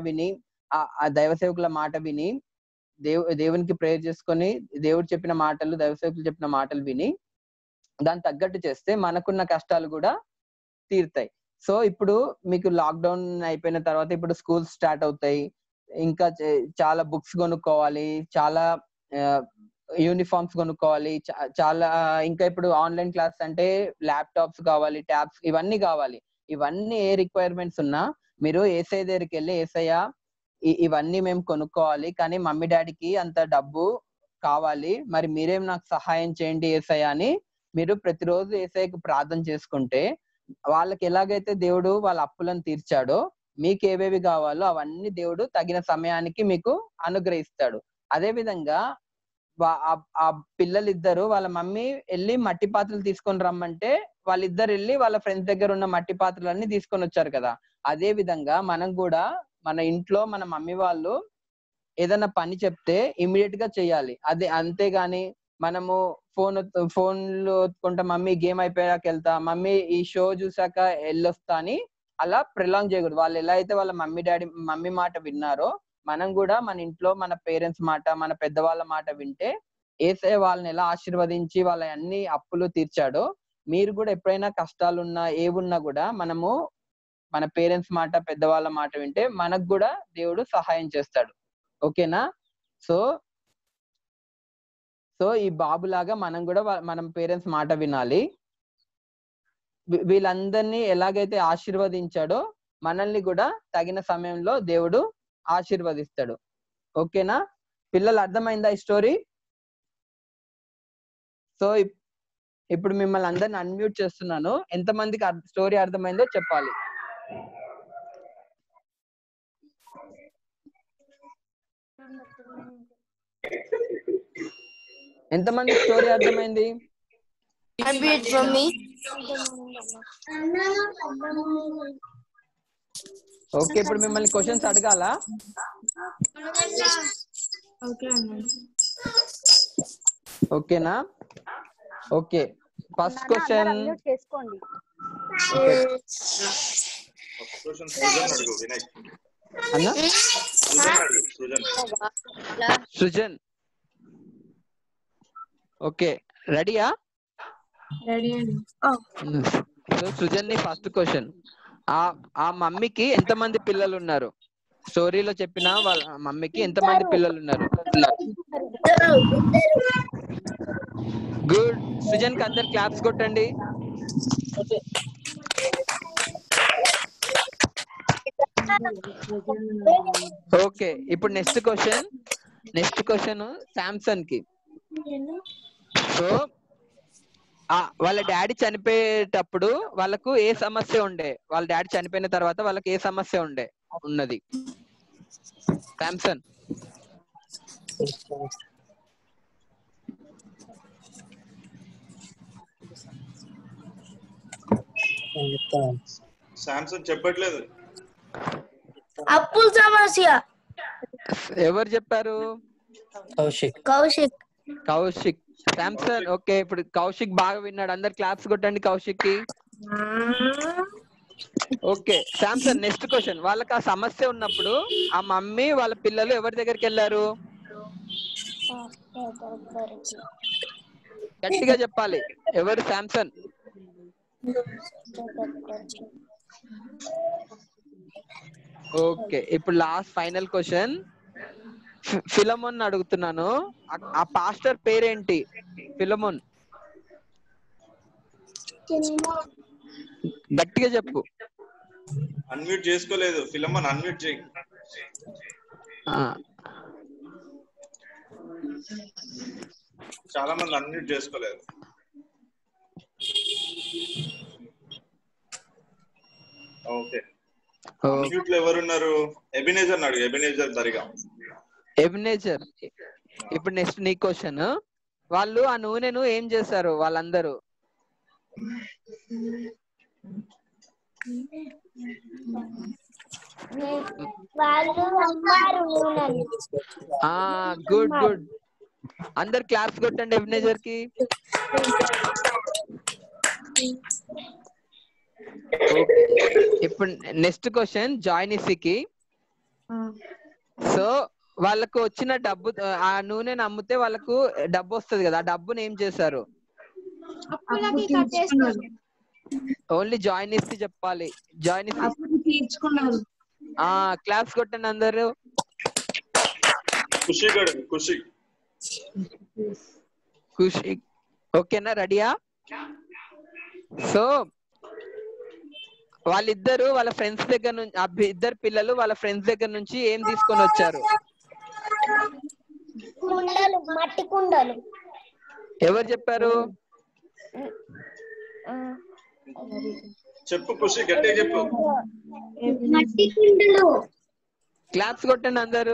విని దేవునికి ప్రేయర్ చేసుకొని దేవుడు చెప్పిన మాటలు, దైవ సేవకులు చెప్పిన మాటలు విని దాన్ని తగ్గట్టు చేస్తే మనకున్న కష్టాలు కూడా తీరుతాయి. సో ఇప్పుడు మీకు లాక్డౌన్ అయిపోయిన తర్వాత ఇప్పుడు స్కూల్స్ స్టార్ట్ అవుతాయి, ఇంకా చాలా బుక్స్ కొనుక్కోవాలి, చాలా యూనిఫామ్స్ కొనుక్కోవాలి, చాలా ఇంకా ఇప్పుడు ఆన్లైన్ క్లాస్ అంటే ల్యాప్టాప్స్ కావాలి, ట్యాబ్స్, ఇవన్నీ కావాలి. ఇవన్నీ ఏ రిక్వైర్మెంట్స్ ఉన్నా మీరు యేసయ్య దగ్గరికి వెళ్ళి, యేసయ్య ఇవన్నీ మేము కొనుక్కోవాలి, కానీ మమ్మీ డాడీకి అంత డబ్బు కావాలి, మరి మీరేం నాకు సహాయం చేయండి యేసయ్య అని మీరు ప్రతిరోజు యేసయ్యకు ప్రార్థన చేసుకుంటే, వాళ్ళకి ఎలాగైతే దేవుడు వాళ్ళ అప్పులను తీర్చాడో, మీకు ఏవేవి కావాలో అవన్నీ దేవుడు తగిన సమయానికి మీకు అనుగ్రహిస్తాడు. అదే విధంగా ఆ పిల్లలిద్దరు వాళ్ళ మమ్మీ వెళ్ళి మట్టి పాత్రలు తీసుకొని రమ్మంటే వాళ్ళిద్దరు వెళ్ళి వాళ్ళ ఫ్రెండ్స్ దగ్గర ఉన్న మట్టి పాత్రలన్నీ తీసుకొని వచ్చారు కదా. అదే విధంగా మనం కూడా మన ఇంట్లో మన మమ్మీ వాళ్ళు ఏదైనా పని చెప్తే ఇమీడియట్ గా చేయాలి. అంతేగాని మనము ఫోన్లు ఒత్తుకుంటా, మమ్మీ గేమ్ అయిపోయాక వెళ్తా, మమ్మీ ఈ షో చూసాక వెళ్ళొస్తా అని అలా ప్రిలాంగ్ చేయకూడదు. వాళ్ళు ఎలా అయితే వాళ్ళ మమ్మీ మాట విన్నారో మనం కూడా మన ఇంట్లో మన పేరెంట్స్ మాట, మన పెద్దవాళ్ళ మాట వింటే యేసయ్య వాళ్ళని ఎలా ఆశీర్వదించి వాళ్ళ అన్ని అప్పులు తీర్చాడో, మీరు కూడా ఎప్పుడైనా కష్టాలున్నా ఏవున్నా కూడా మనము మన పేరెంట్స్ మాట, పెద్దవాళ్ళ మాట వింటే మనకు కూడా దేవుడు సహాయం చేస్తాడు. ఓకేనా? సో ఈ బాబులాగా మనం కూడా మనం పేరెంట్స్ మాట వినాలి. వీళ్ళందరినీ ఎలాగైతే ఆశీర్వదించాడో మనల్ని కూడా తగిన సమయంలో దేవుడు ఆశీర్వదిస్తాడు. ఓకేనా పిల్లలు? అర్థమైందా ఈ స్టోరీ? సో ఇప్పుడు మిమ్మల్ని అందరిని అన్మ్యూట్ చేస్తున్నాను. ఎంతమందికి స్టోరీ అర్థమైందో చెప్పాలి. ఎంతమంది స్టోరీ అర్థమైంది? Repeat from me. ఓకే, ఇప్పుడు మిమ్మల్ని క్వశ్చన్స్ అడగాలా? ఓకేనా? ఓకే, ఫస్ట్ క్వశ్చన్ చేసుకోండి. అడుగు వినయ్. అన్నా సృజన్. ఓకే, రెడీయా? సో సృజన్ ని ఫస్ట్ క్వశ్చన్, ఆ మమ్మీకి ఎంతమంది పిల్లలు ఉన్నారు? స్టోరీలో చెప్పిన వాళ్ళ మమ్మీకి ఎంతమంది పిల్లలు ఉన్నారు? గుడ్. సృజన్ కి అందరు క్లాప్స్ కొట్టండి. ఓకే, ఇప్పుడు నెక్స్ట్ క్వశ్చన్ శాంసన్ కి. సో వాళ్ళ డాడీ చనిపోయేటప్పుడు వాళ్ళకు ఏ సమస్య ఉండే? వాళ్ళ డాడీ చనిపోయిన తర్వాత వాళ్ళకి ఏ సమస్య ఉన్నది? శాంసన్. శాంసంగ్ చెప్పట్లేదు. అప్పుల సమస్య. ఎవరు చెప్పారు? కౌశిక్. శాంసన్. ఓకే, ఇప్పుడు కౌశిక్ బాగా విన్నాడు. అందరు క్లాప్స్ కొట్టండి కౌశిక్ కి. Okay Samson, next question. వాళ్ళకి ఆ సమస్య ఉన్నప్పుడు ఆ మమ్మీ వాళ్ళ పిల్లలు ఎవరి దగ్గరికి వెళ్ళారు? గట్టిగా చెప్పాలి. ఎవరు? శాంసన్. ఓకే, ఇప్పుడు లాస్ట్ ఫైనల్ క్వశ్చన్ ఫిలమోన్ అడుగుతున్నాను. ఆ పాస్టర్ పేరేంటి? ఫిలమోన్. గట్టిగా చెప్పు. అన్మ్యూట్ చేసుకోలేదు. ఫిలమోన్ అన్మ్యూట్ చేయి. చాలా మంది అన్మ్యూట్ చేసుకోలేదు. ఓకే, అన్మ్యూట్ లో ఎవరున్నారు? ఎబినేజర్ అడుగు. ఎబినేజర్ దరిగా. ఎబినేజర్. ఇప్పుడు నెక్స్ట్ నీ క్వశ్చన్. వాళ్ళు ఆ నూనెను ఏం చేశారు? వాళ్ళందరూ గుడ్. అందరు క్లాప్స్ కొట్టండి ఎబినేజర్ కి. ఇప్పుడు నెక్స్ట్ క్వశ్చన్ జాయినిసీకి. సో వాళ్ళకు వచ్చిన డబ్బు, ఆ నూనెను అమ్మితే వాళ్ళకు డబ్బు వస్తుంది కదా, ఆ డబ్బుని ఏం చేశారు? ఓన్లీ జాయినిసీ చెప్పాలి. జాయినిసీ. క్లాప్స్ కొట్టండి అందరు. ఖుషి. ఓకేనా? రెడీయా? సో వాళ్ళిద్దరు వాళ్ళ ఫ్రెండ్స్ దగ్గర నుంచి, ఇద్దరు పిల్లలు వాళ్ళ ఫ్రెండ్స్ దగ్గర నుంచి ఏం తీసుకొని వచ్చారు? మట్టి కుండలు. ఎవరు చెప్పారు? చెప్పు ఖుషి, గట్టిగా చెప్పు. మట్టి కుండలు. క్లాప్స్ కొట్టండి అందరు.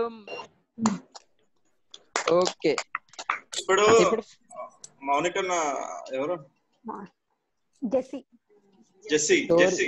ఓకే, ఇప్పుడు మౌనికన్న ఎవరు? జెస్సీ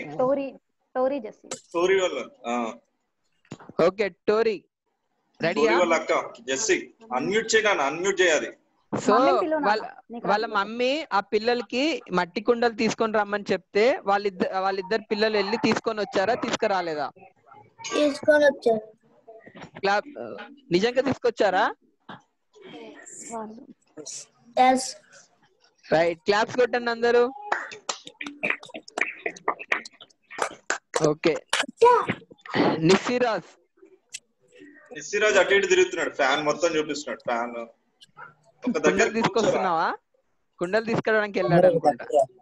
వాళ్ళ. Okay, Tori. రెడీయా? వాళ్ళ అక్క జెస్సీ. అన్మ్యూట్ చేయాలి. అన్మ్యూట్ చేయాలి. సో వాళ్ళ మమ్మీ ఆ పిల్లలకి మట్టి కుండలు తీసుకొని రమ్మని చెప్తే వాళ్ళిద్దరు పిల్లలు వెళ్ళి తీసుకొని వచ్చారా? తీసుకురాలేదా? తీసుకొని వచ్చారు. నిజంగా తీసుకొచ్చారా? రైట్. క్లాప్స్ కొట్టండి అందరూ. ఓకే, నిస్సిరాజ్ అటు ఇటు తిరుగుతున్నాడు. ఫ్యాన్ మొత్తం చూపిస్తున్నాడు. ఫ్యాన్ ఒక దగ్గర తీసుకొస్తున్నావా? కుండలు తీసుకురావడానికి వెళ్ళాడు అనుకుంటా.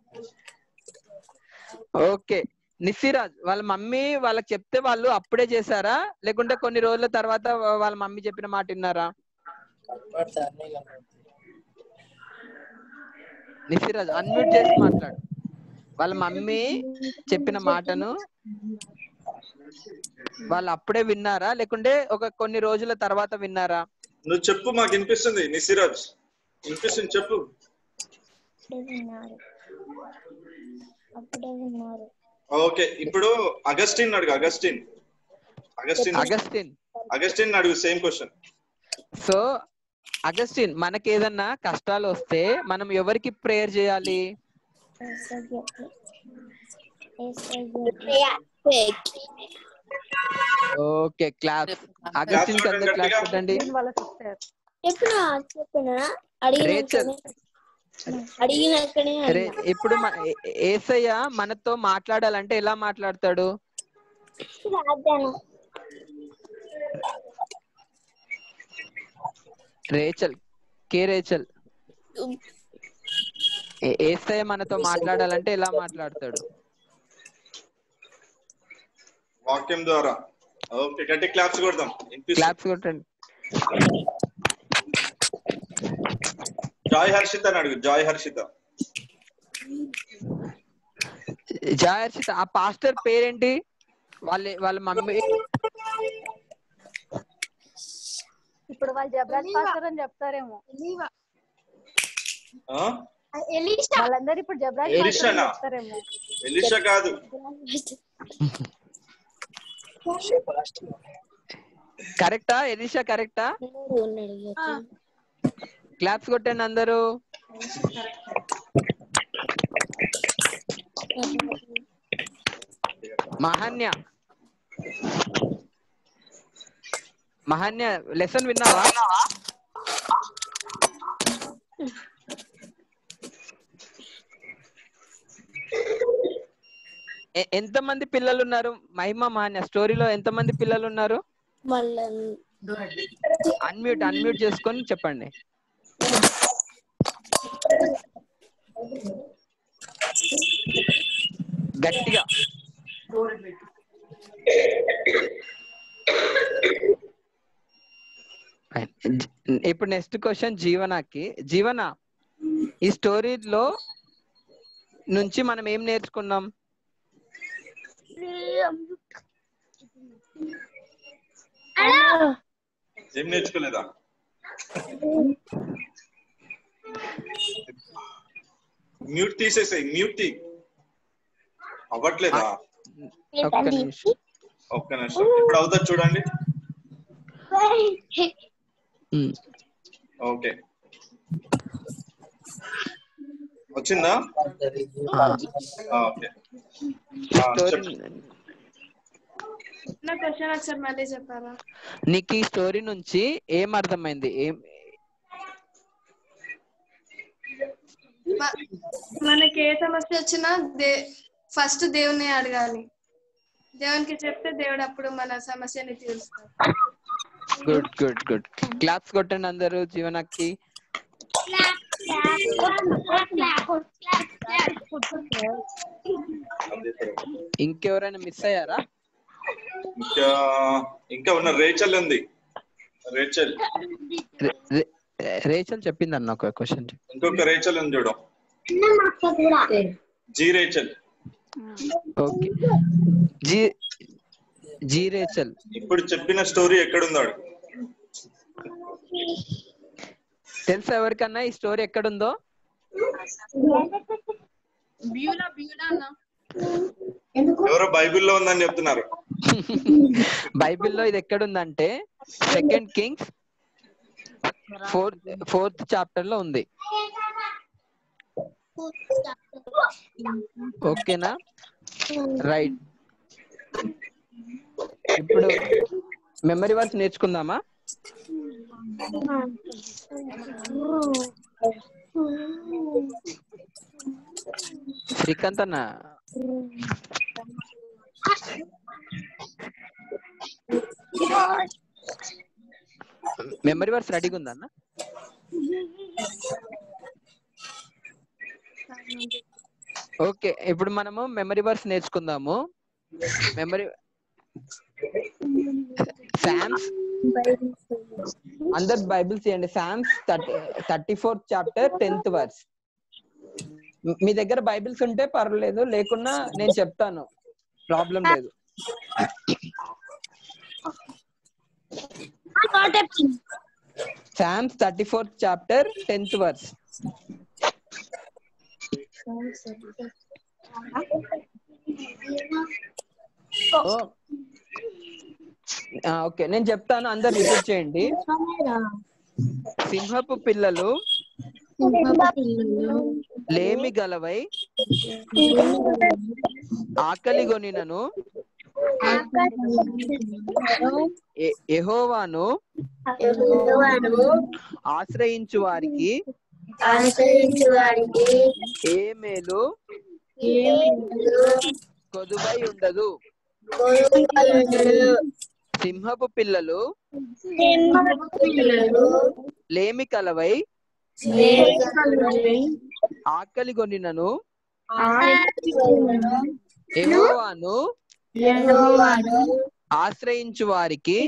ఓకే, నిస్సిరాజ్ వాళ్ళ మమ్మీ వాళ్ళకి చెప్తే వాళ్ళు అప్పుడే చేశారా, లేకుంటే కొన్ని రోజుల తర్వాత వాళ్ళ మమ్మీ చెప్పిన మాట విన్నారా? నిస్సిరాజ్ అన్మ్యూట్ చేసి మాట్లాడు. వాళ్ళ మమ్మీ చెప్పిన మాటను వాళ్ళు అప్పుడే విన్నారా, లేకుంటే ఒక కొన్ని రోజుల తర్వాత విన్నారా? నువ్వు చెప్పు, మాకు వినిపిస్తుంది. నిస్సిరాజ్ వినిపిస్తుంది, చెప్పు. అప్పుడే ఉన్నారు. ఓకే, ఇప్పుడు అగస్టిన్ అడుగు. అగస్టిన్ అడుగు. Same question. సో అగస్టిన్, మనకి ఏదన్నా కష్టాలు వస్తే మనం ఎవరికి ప్రేయర్ చేయాలి? Okay, clap. అగస్టిన్ కి అందరు క్లాప్ కొట్టండి. చెప్పినా రేచల్, ఇప్పుడు యేసయ్య మనతో మాట్లాడాలంటే ఎలా మాట్లాడతాడు? రేచల్, రేచల్, యేసయ్య మనతో మాట్లాడాలంటే ఎలా మాట్లాడతాడు? వాక్యం ద్వారా. ఓకే, గట్టి క్లాప్స్ కొడదాం. క్లాప్స్ కొట్టండి. జాయ్ హర్షిత అని అడుగు. జాయ్ హర్షిత. ఆ పాస్టర్ పేరేంటి? వాళ్ళ మమ్మీ. ఇప్పుడు వాళ్ళు జబరాజ్ పాస్టర్ అని చెప్తారేమో. వాళ్ళందరూ ఇప్పుడు జబరాజ్ పాస్టర్ అని చెప్తారేమో. ఎలీషా కాదు. కరెక్టా? ఎలీషా కరెక్టా? క్లాప్స్ కొట్టండి అందరూ. మహాన్య లెసన్ విన్నావా? ఎంతమంది పిల్లలు ఉన్నారు? మహిమ మహాన్య స్టోరీలో ఎంతమంది పిల్లలు ఉన్నారు? అన్మ్యూట్ చేసుకొని చెప్పండి. గట్టిగా. ఇప్పుడు నెక్స్ట్ క్వశ్చన్ జీవనకి. జీవన, ఈ స్టోరీలో నుంచి మనం ఏం నేర్చుకున్నాం? ఏం నేర్చుకోలేదా? మ్యూట్ తీసేసాయి. మ్యూట్ తీ. అవ్వట్లేదా? ఒక్క నిమిషం. ఇప్పుడు అవుతా చూడండి. ఓకే, వచ్చిందా? ఓకే, క్వశ్చన్ ఒకసారి మళ్ళీ చెప్పారా? నీకు ఈ స్టోరీ నుంచి ఏం అర్థమైంది? మనకి ఏ సమస్య వచ్చినా ఫస్ట్ దేవుని అడగాలి. దేవునికి చెప్తే దేవుడు అప్పుడు మన సమస్యని తీరుస్తాడు. Good good good. క్లాప్స్ కొట్టండి అందరూ జీవనకి. ఇంకెవరైనా మిస్ అయ్యారా? ఇంకా ఉన్న రేచల్ ఉంది. రేచల్ చెప్పింది అన్న ఒక క్వశ్చన్. ఇంకొక రేచల్ ఉంది చూడు. G Rachel. Okay, G Rachel. ఇప్పుడు చెప్పిన స్టోరీ ఎక్కడుందాడు తెలుసా ఎవరికన్నా ఈ స్టోరీ ఎక్కడుందో? ఎవరో బైబిల్లో ఉందని చెప్తున్నారు. బైబిల్లో ఇది ఎక్కడుందంటే 2 Kings 4th చాప్టర్ లో ఉంది. ఓకేనా? రైట్. ఇప్పుడు మెమరీ వర్స్ నేర్చుకుందామా? శ్రీకాంత్ అన్న, మెమరీ వర్స్ రెడీగా ఉందా అన్న? ఓకే, ఇప్పుడు మనము మెమరీ వర్స్ నేర్చుకుందాము. మెమరీ సామ్స్, అందరు బైబిల్స్ తీయండి. Psalms 34th chapter 10th verse. మీ దగ్గర బైబిల్స్ ఉంటే పర్వాలేదు, లేకున్నా నేను చెప్తాను, ప్రాబ్లం లేదు. Psalms 34th chapter 10th verse. Okay, నేను చెప్తాను, అందరు రిపీట్ చేయండి. సింహపు పిల్లలు లేమి గలవై ఆకలిగొనినను యెహోవాను ఆశ్రయించు వారికి ఏ మేలు కొదువై ఉండదు. సింహపు పిల్లలు లేమి కలవై ఆకలిగొనినను యెహోవాను ఆశ్రయించు వారికి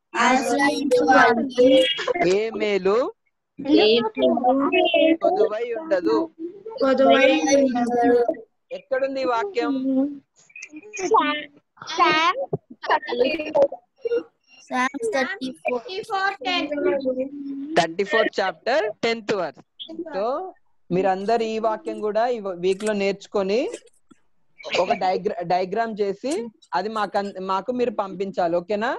ఏ మేలు కొదువై ఉండదు. ఎక్కడుంది ఈ వాక్యం? 34th chapter 10th verse. So మీరందరు ఈ వాక్యం కూడా ఈ వీక్ లో నేర్చుకొని ఒక డయాగ్రామ్ చేసి అది మాకు మీరు పంపించాలి. ఓకేనా?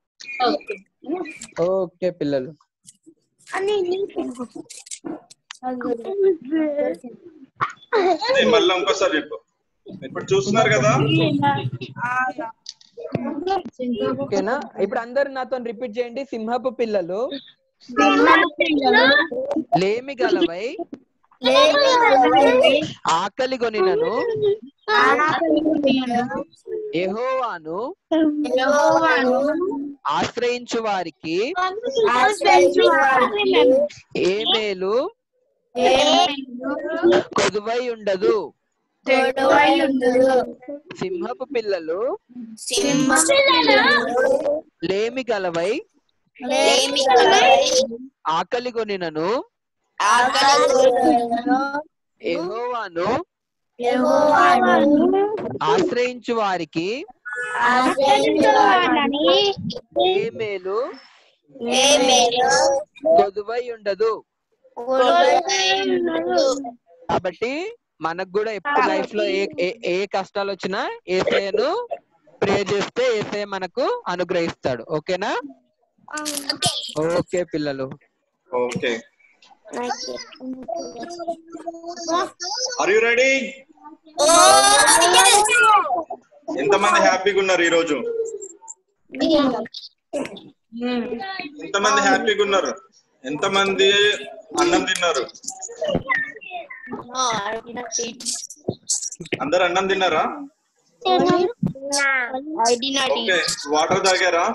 ఓకే పిల్లలు. మళ్ళీ ఇంకోసారి చెప్పు. ఇప్పుడు చూస్తున్నారు కదా? ఓకేనా? ఇప్పుడు అందరు నాతో రిపీట్ చేయండి. సింహపు పిల్లలు లేమి గలవై ఆకలిగొనినను యెహోవాను ఆశ్రయించు వారికి ఏ మేలు కొదువై ఉండదు. సింహపు పిల్లలు లేమి గలవై ఆకలిగొనినను యెహోవాను ఆశ్రయించు వారికి ఏ మేలు కొదువై ఉండదు. కాబట్టి మనకు కూడా ఎప్పుడు లైఫ్ లో ఏ కష్టాలు వచ్చినా యేసయ్యను ప్రే చేస్తే యేసయ్య మనకు అనుగ్రహిస్తాడు. ఓకేనా? ఓకే పిల్లలు. Okay, are you ready? ఎంతమంది హ్యాపీగా ఉన్నారు ఈరోజు? ఎంతమంది హ్యాపీగా ఉన్నారు? ఎంతమంది అన్నం తిన్నారు? అందరు అన్నం తిన్నారా? ఓకే, వాటర్ తాగారా?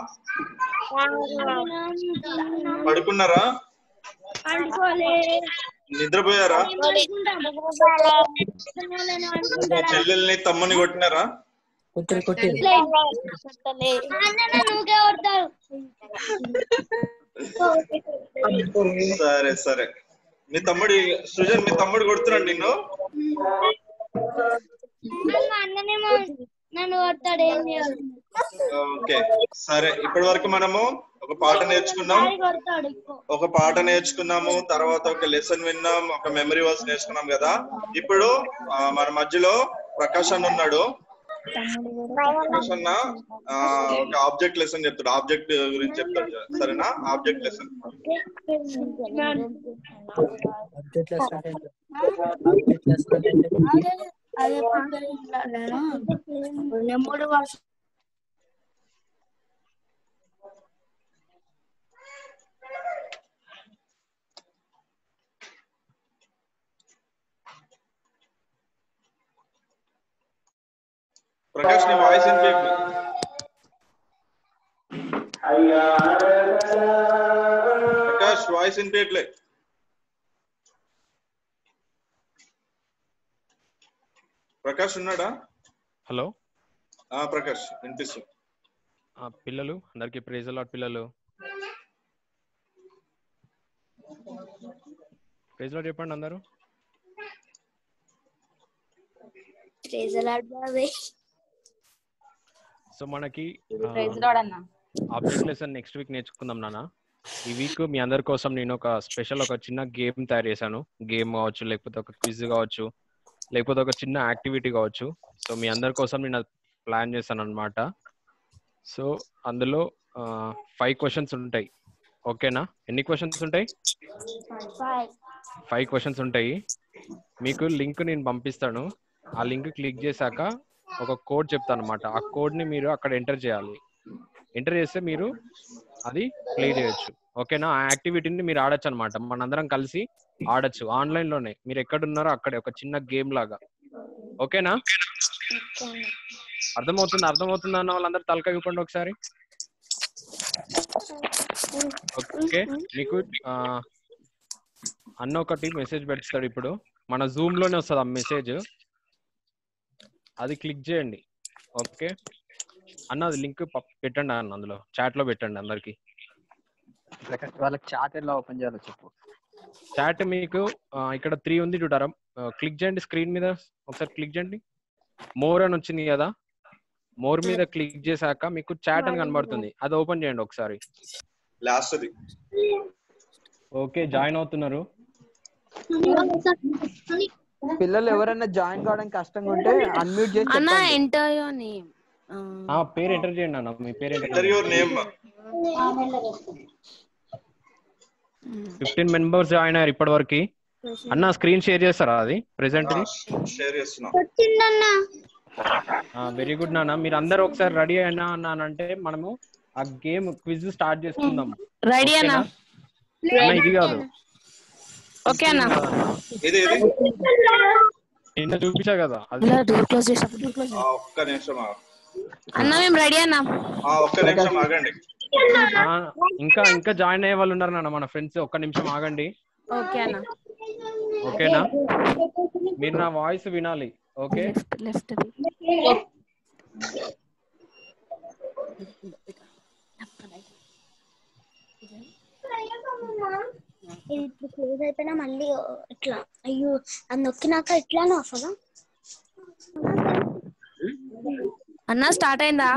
పడుకున్నారా? నిద్రపోయారా? చెల్లెల్ని తమ్ముని కొట్టినారా? సరే సరే. మీ తమ్ముడు సృజన్, మీ తమ్ముడు కొడుతున్నాడు నిన్ను? ఓకే సరే. ఇప్పటి వరకు మనము ఒక పాట నేర్చుకున్నాము, తర్వాత ఒక లెసన్ విన్నాం, ఒక మెమరీ వర్స్ నేర్చుకున్నాం కదా. ఇప్పుడు మన మధ్యలో ప్రకాష్ అన్న ఉన్నాడు. ప్రకాష్ అన్న ఒక ఆబ్జెక్ట్ లెసన్ చెప్తాడు. ఆబ్జెక్ట్ గురించి చెప్తాడు, సరేనా? Object lesson. ప్రకాష్, నీ వాయిస్ వినిపించట్లేదు. ప్రకాష్ వాయిస్ వినిపించట్లేదు. ప్రకాష్ ఉన్నాడా? హలో, ప్రకాష్ వినిపిస్తుంది. పిల్లలు అందరికి ప్రైజ్ లార్డ్. పిల్లలు ప్రైజ్ లార్డ్ చెప్పండి అందరూ. సో మనకి ఆబ్జెక్ట్ లెసన్ నెక్స్ట్ వీక్ నేర్చుకుందాం నాన్న. ఈ వీక్ మీ అందరి కోసం నేను ఒక చిన్న గేమ్ తయారు చేశాను. గేమ్ కావచ్చు, లేకపోతే ఒక క్విజ్ కావచ్చు, లేకపోతే ఒక చిన్న యాక్టివిటీ కావచ్చు. సో మీ అందరి కోసం నేను ప్లాన్ చేశాను అనమాట. సో అందులో 5 క్వశ్చన్స్ ఉంటాయి. ఓకేనా? ఎన్ని క్వశ్చన్స్ ఉంటాయి? 5 క్వశ్చన్స్ ఉంటాయి. మీకు లింక్ నేను పంపిస్తాను. ఆ లింక్ క్లిక్ చేశాక ఒక కోడ్ చెప్తాను అనమాట. ఆ కోడ్ని మీరు అక్కడ ఎంటర్ చేయాలి. ఎంటర్ చేస్తే మీరు అది ప్లే చేయొచ్చు. ఓకేనా? ఆ యాక్టివిటీని మీరు ఆడొచ్చు అనమాట. మనందరం కలిసి ఆడొచ్చు ఆన్లైన్లోనే. మీరు ఎక్కడున్నారో అక్కడే ఒక చిన్న గేమ్ లాగా. ఓకేనా? అర్థమవుతుంది అన్న వాళ్ళందరూ తలకాయ ఇవ్వండి ఒకసారి. ఓకే, మీకు అన్న ఒకటి మెసేజ్ పెడతాడు ఇప్పుడు. మన జూమ్ లోనే వస్తుంది ఆ మెసేజ్, అది క్లిక్ చేయండి. ఓకే అన్న, అది లింక్ పెట్టండి అన్న, అందులో చాట్ లో పెట్టండి అందరికి. వాళ్ళకి చాట్ ఎలా ఓపెన్ చేయాలో చెప్పు. చాట్ మీకు ఇక్కడ 3 ఉంది చూడారా, క్లిక్ చేయండి స్క్రీన్ మీద. ఒకసారి క్లిక్ చేయండి. మోర్ అని వచ్చింది కదా, మోర్ మీద క్లిక్ చేశాక మీకు చాట్ అని కనబడుతుంది, అది ఓపెన్ చేయండి ఒకసారి. ఓకే, జాయిన్ అవుతున్నారు. పిల్లలు ఎవరైనా జాయిన్ కావడానికి కష్టంగా ఉంటే అన్మ్యూట్ చేసి అన్న చెప్పండి. Enter your name. పేరు ఎంటర్ చేయండి అన్న, మీ పేరు ఎంటర్ 15 మెంబర్స్ జాయిన్ అయ్యారు ఇప్పటి వరకు. అన్న స్క్రీన్ షేర్ చేస్తారా అది ప్రెసెంట్? వెరీ గుడ్ నాన్న. మీరు అందరు ఒకసారి రెడీ అయినా అన్నానంటే మనము ఆ గేమ్ క్విజ్ స్టార్ట్ చేసుకుందాం. రెడీ అన్న? ఇది కాదు. ఓకే అన్న. నిన్న చూపించా కదా అది. ఒక్క నిమిషం అన్న మేము రెడీ అన్న. ఒక్క నిమిషం ఆగండి. ఇంకా జాయిన్ అయ్యే వాళ్ళు ఉన్నారు నాన్న మన ఫ్రెండ్స్. ఒక్క నిమిషం ఆగండి. ఓకే అన్న. ఓకేనా? మీరు నా వాయిస్ వినాలి. ఓకే, లెఫ్ట్ ఇప్పుడు క్లోజ్ అయిపోయినా మళ్ళీ ఇట్లా అయ్యో అది నొక్కినాక ఇట్లానే వస్తుందా అన్న? స్టార్ట్ అయిందా?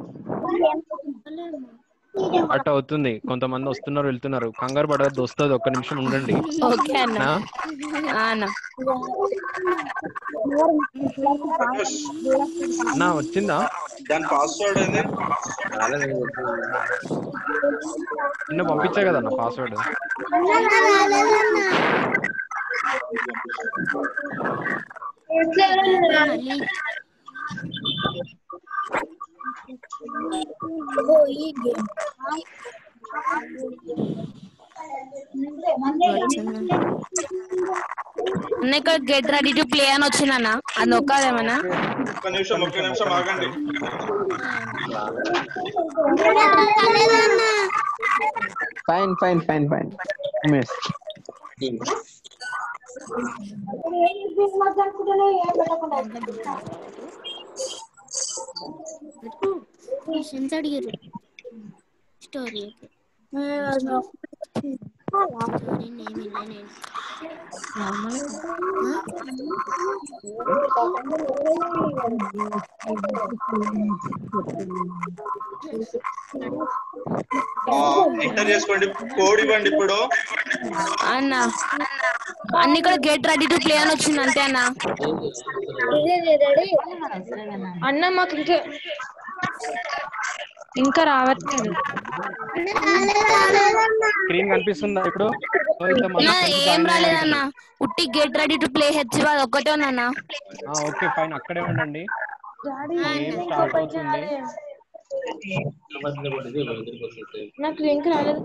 స్టార్ట్ అవుతుంది. కొంతమంది వస్తున్నారు వెళ్తున్నారు, కంగారు పడద్దు, వస్తుంది. ఒక్క నిమిషం ఉండండి. ఓకే అన్న. అన్న వచ్చిందా? దాని పాస్వర్డ్ ఏంది? నిన్న పంపించా కదా అన్న పాస్వర్డ్. అన్న ఇక్కడ గెట్ రెడీ టు ప్లే అని వచ్చిందన్న, అది నొక్కాలేమన్నా? ఒక్క నిమిషం ఆగండి. Fine miss. అడిగారు స్టోరీ ఎంటర్ చేసుకోండి, కోడ్ ఇవ్వండి. ఇప్పుడు అన్న ఇక్కడ గెట్ రెడీ టు ప్లే అని వచ్చింది అంతే అన్న. అన్న మాకు ఇంకా రావట్లేదు. స్క్రీన్ కనిపిస్తుందా ఇప్పుడు? ఏం రాలేదన్న, ఉట్టి get ready to play H ఒక్కటే ఉందన్న. ఓకే ఫైన్, అక్కడే ఉండండి. గేమ్ స్టార్ట్ అవుతుంది. నాకు లింక్ రాలేదు.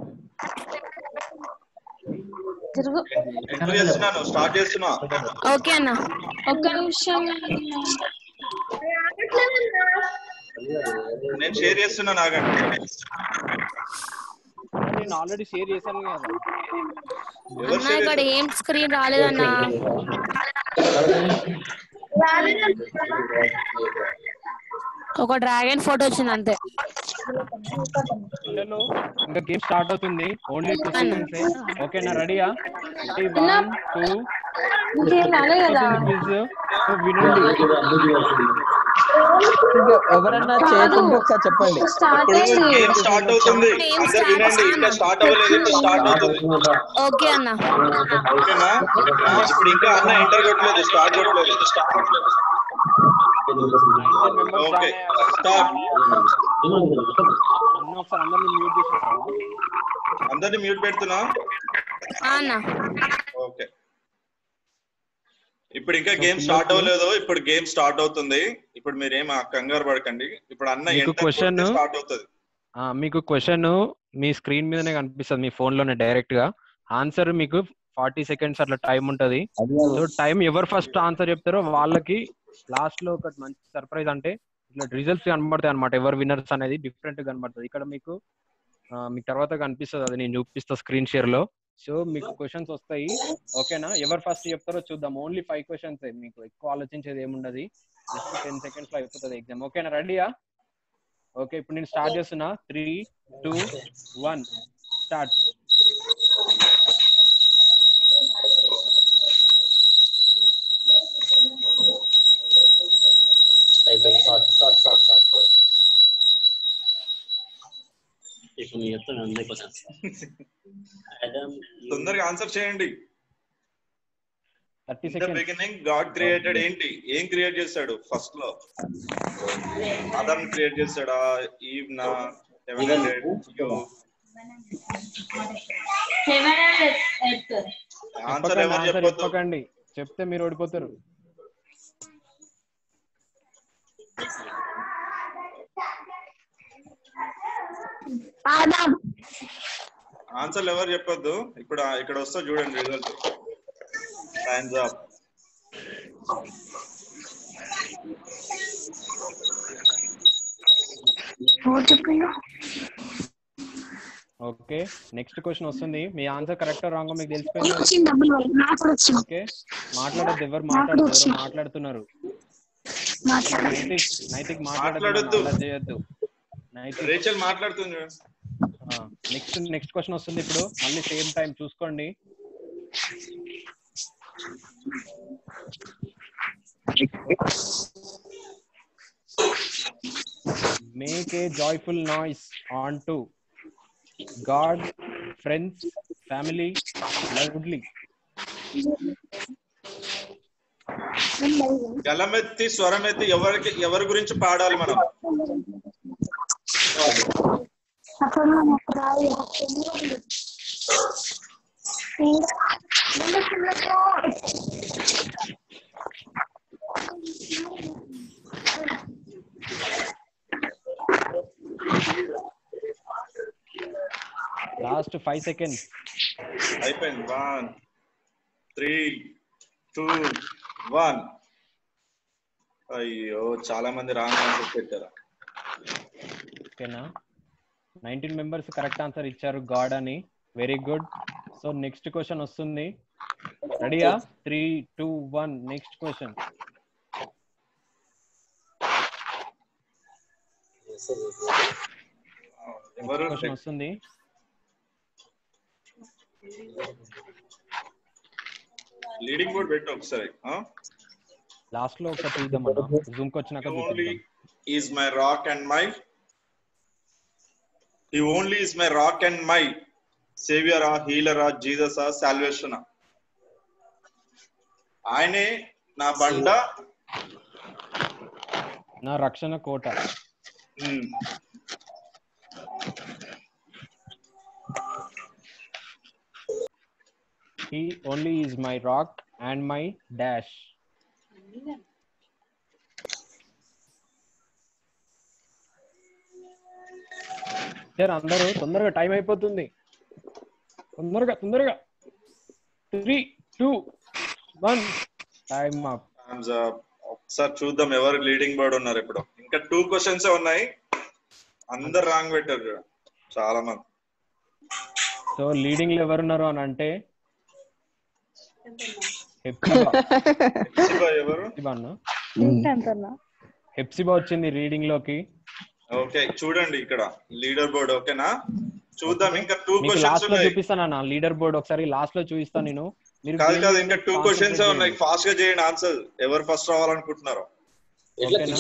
స్టార్ట్ చేస్తున్నా. ఓకే అన్న. ఒక్క నిమిషం, నేను షేర్ చేస్తున్నా. ఆగండి. నేను ఆల్రెడీ షేర్ చేశాను కదా అన్న. ఇక్కడ ఏం స్క్రీన్ రాలేదన్న. ఒక డ్రాగన్ ఫోటో వచ్చింది అంతే. ఇంకా గేమ్ స్టార్ట్ అవుతుంది. Only 2 seconds. ఓకేనా? రెడీయా? 1 2 ఇంకేం రాలేదు కదా. వినండి. ఎవరన్నా చేయకుంటే ఒకసారి చెప్పండి. ఇప్పుడు గేమ్ స్టార్ట్ అవుతుంది, అందరు వినండి. ఇంకా స్టార్ట్ అవ్వలేదు, ఇప్పుడు స్టార్ట్ అవుతుంది. ఓకే అన్న. ఓకేనా? ఇప్పుడు ఇంకా అన్న ఎంటర్ కొట్టలేదు, స్టార్ట్ కొట్టలేదు. Okay start. అందరిని మ్యూట్ పెడుతున్నా. ఓకే ఇప్పుడు ఇంకా గేమ్ స్టార్ట్ అవ్వలేదు, ఇప్పుడు గేమ్ స్టార్ట్ అవుతుంది. ఇప్పుడు మీరేం కంగారు పడకండి. ఇప్పుడు అన్న క్వశ్చన్ స్టార్ట్ అవుతుంది. మీకు క్వశ్చన్ మీ స్క్రీన్ మీదనే కనిపిస్తుంది, మీ ఫోన్ లోనే డైరెక్ట్ గా. ఆన్సర్ మీకు 40 seconds అట్లా టైం ఉంటది. సో టైం ఎవరు ఫస్ట్ ఆన్సర్ చెప్తారో వాళ్ళకి లాస్ట్ లో ఒకటి మంచి సర్ప్రైజ్, అంటే ఇట్లా రిజల్ట్స్ కనబడతాయి అనమాట. ఎవరు విన్నర్స్ అనేది డిఫరెంట్ గా కనబడుతుంది. ఇక్కడ మీకు తర్వాత కనిపిస్తుంది, అది నేను చూపిస్తా స్క్రీన్ షేర్ లో. సో మీకు క్వశ్చన్స్ వస్తాయి, ఓకేనా? ఎవరు ఫస్ట్ చెప్తారో చూద్దాం. ఓన్లీ 5 questions, మీకు ఎక్కువ ఆలోచించేది ఏముండదు. జస్ట్ 10 seconds లో అయిపోతుంది ఎగ్జామ్. ఓకేనా? రెడీయా? ఓకే ఇప్పుడు నేను స్టార్ట్ చేస్తున్నా. 3, 2, 1 స్టార్ట్. తొందరగా ఆన్సర్ చేయండి. 30 In the seconds. beginning God created ఏంటి? ఏం క్రియేట్ చేశాడు ఫస్ట్ లో? ఆదాం క్రియేట్ చేశాడా? ఈవ్ నా? ఆన్సర్ ఎవరు చెప్పకండి, చెప్తే మీరు ఓడిపోతారు. ఆన్సర్ ఎవరు చెప్పొద్దు. ఇప్పుడు ఇక్కడ వస్తా చూడండి result. Times up. Okay next question వస్తుంది. మీ ఆన్సర్ కరెక్ట్ రాంగ్ మీకు తెలిసిపోయింది. ఓకే మాట్లాడద్దు, ఎవరు మాట్లాడుతున్నారు? నైతిక్ మాట్లాడద్దు, చేయొద్దు. రేచల్ మాట్లాడుతుంది. నెక్స్ట్ క్వశ్చన్ వస్తుంది. ఇప్పుడు మళ్ళీ సేమ్ టైం చూసుకోండి. Make a joyful noise unto God, friends, family, loudly. గలమెత్తి స్వరమెత్తి ఎవరి గురించి పాడాలి మనం? Last 5 seconds. అయిపోయింది. 1, 3, 2, 1. అయ్యో చాలా మంది రాంగ్ ఆన్సర్ పెట్టారు. ఓకేనా? 19 members కరెక్ట్ ఆన్సర్ ఇచ్చారు గాడ్ అని. Very good. So next question వస్తుంది. రెడీయా? 3, 2, 1 నెక్స్ట్ క్వశ్చన్. క్వశ్చన్ వస్తుంది. లీడింగ్ బోర్డ్ పెట్టు ఒకసారి. లాస్ట్ లో ఒకసారి చూద్దాం అన్న, జూమ్ కి వచ్చినాక చూద్దాం. Is my rock and my He only is my rock and my savior, healer, Jesus, salvation. ఆయనే నా బండ, నా రక్షణ కోట. He only is my rock and my dash. Sir అందరూ తొందరగా, టైం అయిపోతుంది. తొందరగా 3, 2, 1 టైం అప్. ఒకసారి చూద్దాం ఎవరు లీడింగ్ బోర్డ్ ఉన్నారు. ఇప్పుడు ఇంకా 2 questions ఉన్నాయి. అందరు రాంగ్ పెట్టారు చాలా మంది. సో లీడింగ్ లో ఎవరున్నారు అని అంటే హెప్సిబా వచ్చింది రీడింగ్ లోకి. ఓకే చూడండి ఇక్కడ లీడర్ బోర్డ్. ఓకేనా? చూద్దాం. ఇంకా 2 questions లాస్ట్ లో చూపిస్తాను లీడర్ బోర్డ్. ఒకసారి లాస్ట్ లో చూపిస్తాను నేను. కాదు ఇంకా 2 questions ఉన్నాయి. ఫాస్ట్ గా చేయండి ఆన్సర్. ఎవరు ఫస్ట్ రావాలనుకుంటున్నారో ఓకేనా?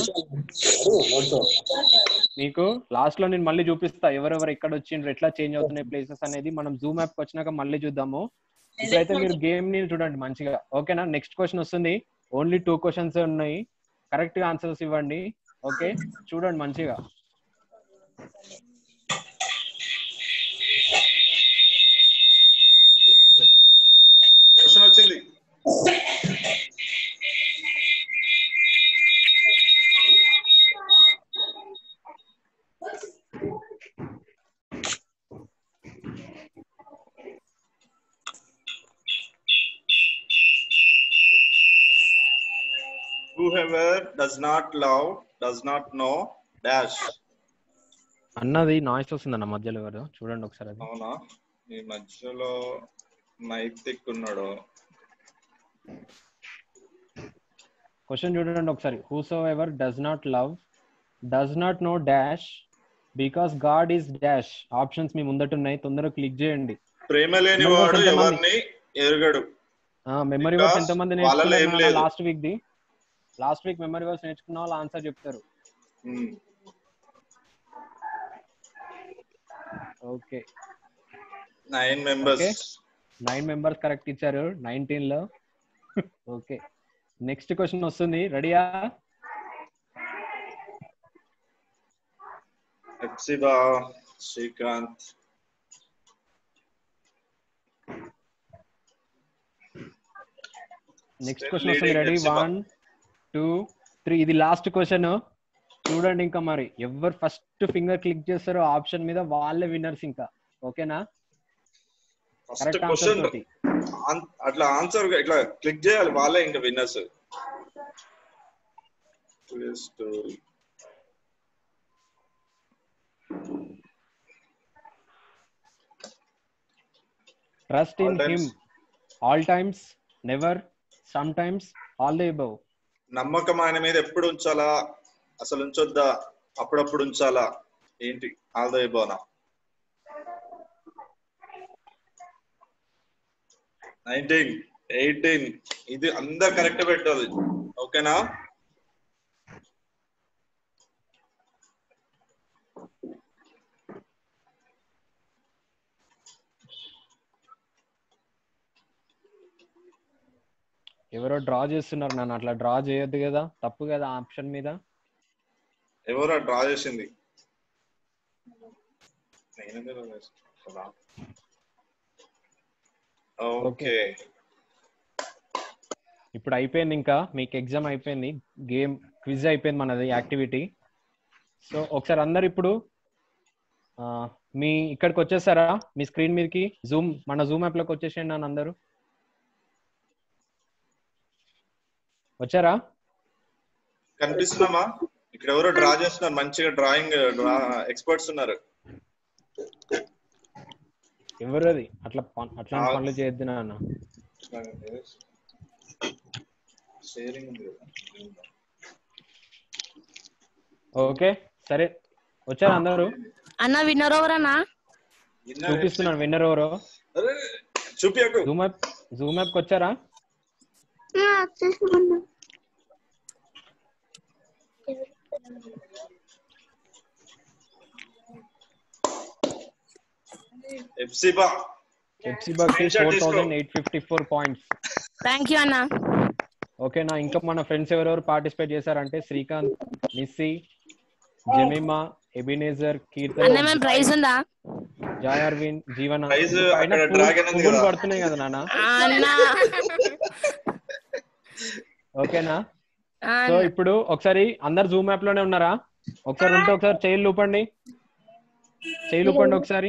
మీకు లాస్ట్ లో నేను మళ్ళీ చూపిస్తా ఎవరెవరు ఎక్కడ వచ్చిండ్రు, ఎట్లా చేంజ్ అవుతున్నాయి ప్లేసెస్ అనేది. మనం జూమ్ యాప్ వచ్చినాక మళ్ళీ చూద్దాము. ఇప్పుడైతే మీరు గేమ్ ని చూడండి మంచిగా. ఓకేనా? నెక్స్ట్ క్వశ్చన్ వస్తుంది. ఓన్లీ 2 క్వశ్చన్స్ ఉన్నాయి. కరెక్ట్ గా ఆన్సర్స్ ఇవ్వండి. ఓకే, చూడండి మంచిగా. క్వశ్చన్ వచ్చింది. Whoever does not love does not know dash. అన్నది నాయిస్ వస్తుందన్న మధ్యలో ఎవరు చూడండి ఒకసారి అది. అవునా? ఈ మధ్యలో నైతిక్ ఉన్నాడు. క్వశ్చన్ చూడండి ఒకసారి. whosoever does not love does not know dash because God is dash. Options మీ ముందట ఉన్నాయి, తొందరగా క్లిక్ చేయండి. ప్రేమ లేని వాడు ఎవరిని ఎరగడు. మెమరీ వర్స్ ఎంతమంది నేర్చుకున్నారు లాస్ట్ వీక్ మెమరీ వర్స్ నేర్చుకున్న వాళ్ళు ఆన్సర్ చెప్తారు. ఓకే, 9 మెంబర్స్ కరెక్ట్ ఇచ్చారు 19 లో. ఓకే, నెక్స్ట్ క్వశ్చన్ వస్తుంది. రెడీయా? ఎప్సిబా, శ్రీకాంత్. నెక్స్ట్ క్వశ్చన్ వస్తుంది. రెడీ? 1 2 3. ఇది లాస్ట్ క్వశ్చన్. చూడండి ఇంకా మరి ఎవరు ఫస్ట్ ఫింగర్ క్లిక్ చేస్తారో ఆప్షన్ మీద వాళ్ళే విన్నర్స్ ఇంకా. ఓకేనా? కరెక్ట్ ఆన్సర్ తోటి అట్లా ఆన్సర్ ఇట్లా క్లిక్ చేయాలి, వాళ్ళే ఇంకా winners. Trust in him all times, never, sometimes, all the above. నమ్మకం ఆయన మీద ఎప్పుడు ఉంచాలా, అసలు ఉంచొద్దా, అప్పుడప్పుడు ఉంచాలా, ఏంటి? All the above. 19 18. ఇది అందరు కరెక్ట్ పెట్టాలి. ఓకేనా? ఎవరో డ్రా చేస్తున్నారు నాన్న, అట్లా డ్రా చేయొద్దు కదా, తప్పు కదా ఆప్షన్ మీద. ఎవరో డ్రా చేసింది. ఓకే, ఇప్పుడు అయిపోయింది, ఇంకా మీకు ఎగ్జామ్ అయిపోయింది, గేమ్ క్విజ్ అయిపోయింది మనది యాక్టివిటీ. సో ఒకసారి అందరు ఇప్పుడు మీ ఇక్కడికి వచ్చేసారా? మీ స్క్రీన్ మీదకి మన జూమ్ యాప్ లోకి వచ్చేసేయండి నన్ను. అందరూ వచ్చారా? కనిపిస్తున్నామా? ఇక్కడ ఎవరో డ్రా చేస్తున్నారు, మంచిగా డ్రాయింగ్ ఎక్స్పర్ట్స్ ఉన్నారు. ఎవరు అది? అట్లాంటి పనులు చేయొద్దు నాన్న. ఓకే సరే, వచ్చారా అందరూ? అన్న విన్నర్ ఎవరన్నా చూపిస్తున్నాను. విన్నర్ ఎవరో చూపియకు. జూమ్ యాప్ వచ్చారా? ఎఫ్సిబాకి 4854 పాయింట్స్. థ్యాంక్ యూ అన్న. ఓకేనా? ఇంకా మన ఫ్రెండ్స్ ఎవరెవరు పార్టిసిపేట్ చేశారంటే Srikanth, Nissi, Jemima, Ebenezer, Keerthan, prize ఉందా? జాయ్ అరవింద్, జీవన పడుతున్నాయి కదా నాన్న. ఓకేనా? సో ఇప్పుడు ఒకసారి అందరు జూమ్ యాప్ లోనే ఉన్నారా? ఒకసారి ఉంటే ఒకసారి చేయిలు ఊపండి ఒకసారి.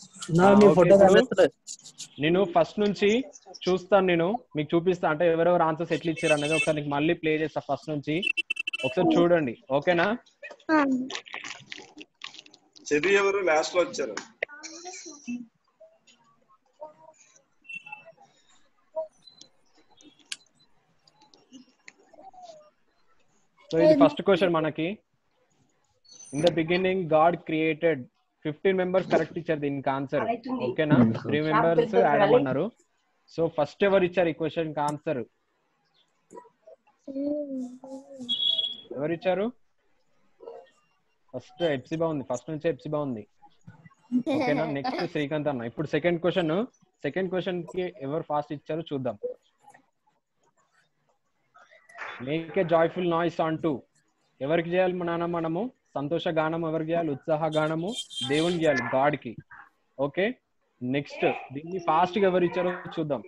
నేను ఫస్ట్ నుంచి చూస్తాను, నేను మీకు చూపిస్తా, అంటే ఎవరెవరు ఆన్సర్స్ ఎట్లా ఇచ్చారు అనేది ఒకసారి నీకు మళ్ళీ ప్లే చేస్తా ఫస్ట్ నుంచి, ఒకసారి చూడండి. ఓకేనా? చెది ఎవరు లాస్ట్ లో వచ్చారు? సో ఇది ఫస్ట్ క్వశ్చన్ మనకి. In the beginning God created 15 members correct ఇచ్చారు దీనికి ఆన్సర్. ఓకేనా? 3 మెంబర్స్ యాడ్ అవ్వన్నారు. సో ఫస్ట్ ఎవరు ఇచ్చారు ఈ క్వశ్చన్ కి ఆన్సర్? ఎవరు ఇచ్చారు? ఫస్ట్ ఎప్సిబా ఉంది, ఫస్ట్ నుంచి ఎప్సిబా ఉంది. ఓకేనా? నెక్స్ట్ శ్రీకాంత్ అన్న. ఇప్పుడు సెకండ్ క్వశ్చన్ కి ఎవరు ఫాస్ట్ ఇచ్చారో చూద్దాం. Make a joyful noise unto. ఎవరికి చేయాలి మనము? సంతోష గానం ఎవరికి చేయాలి? ఉత్సాహ గానము దేవునికి చేయాలి, గాడ్ కి. ఓకే, నెక్స్ట్ దీన్ని ఫాస్ట్ గా ఎవరు ఇచ్చారో చూద్దాం.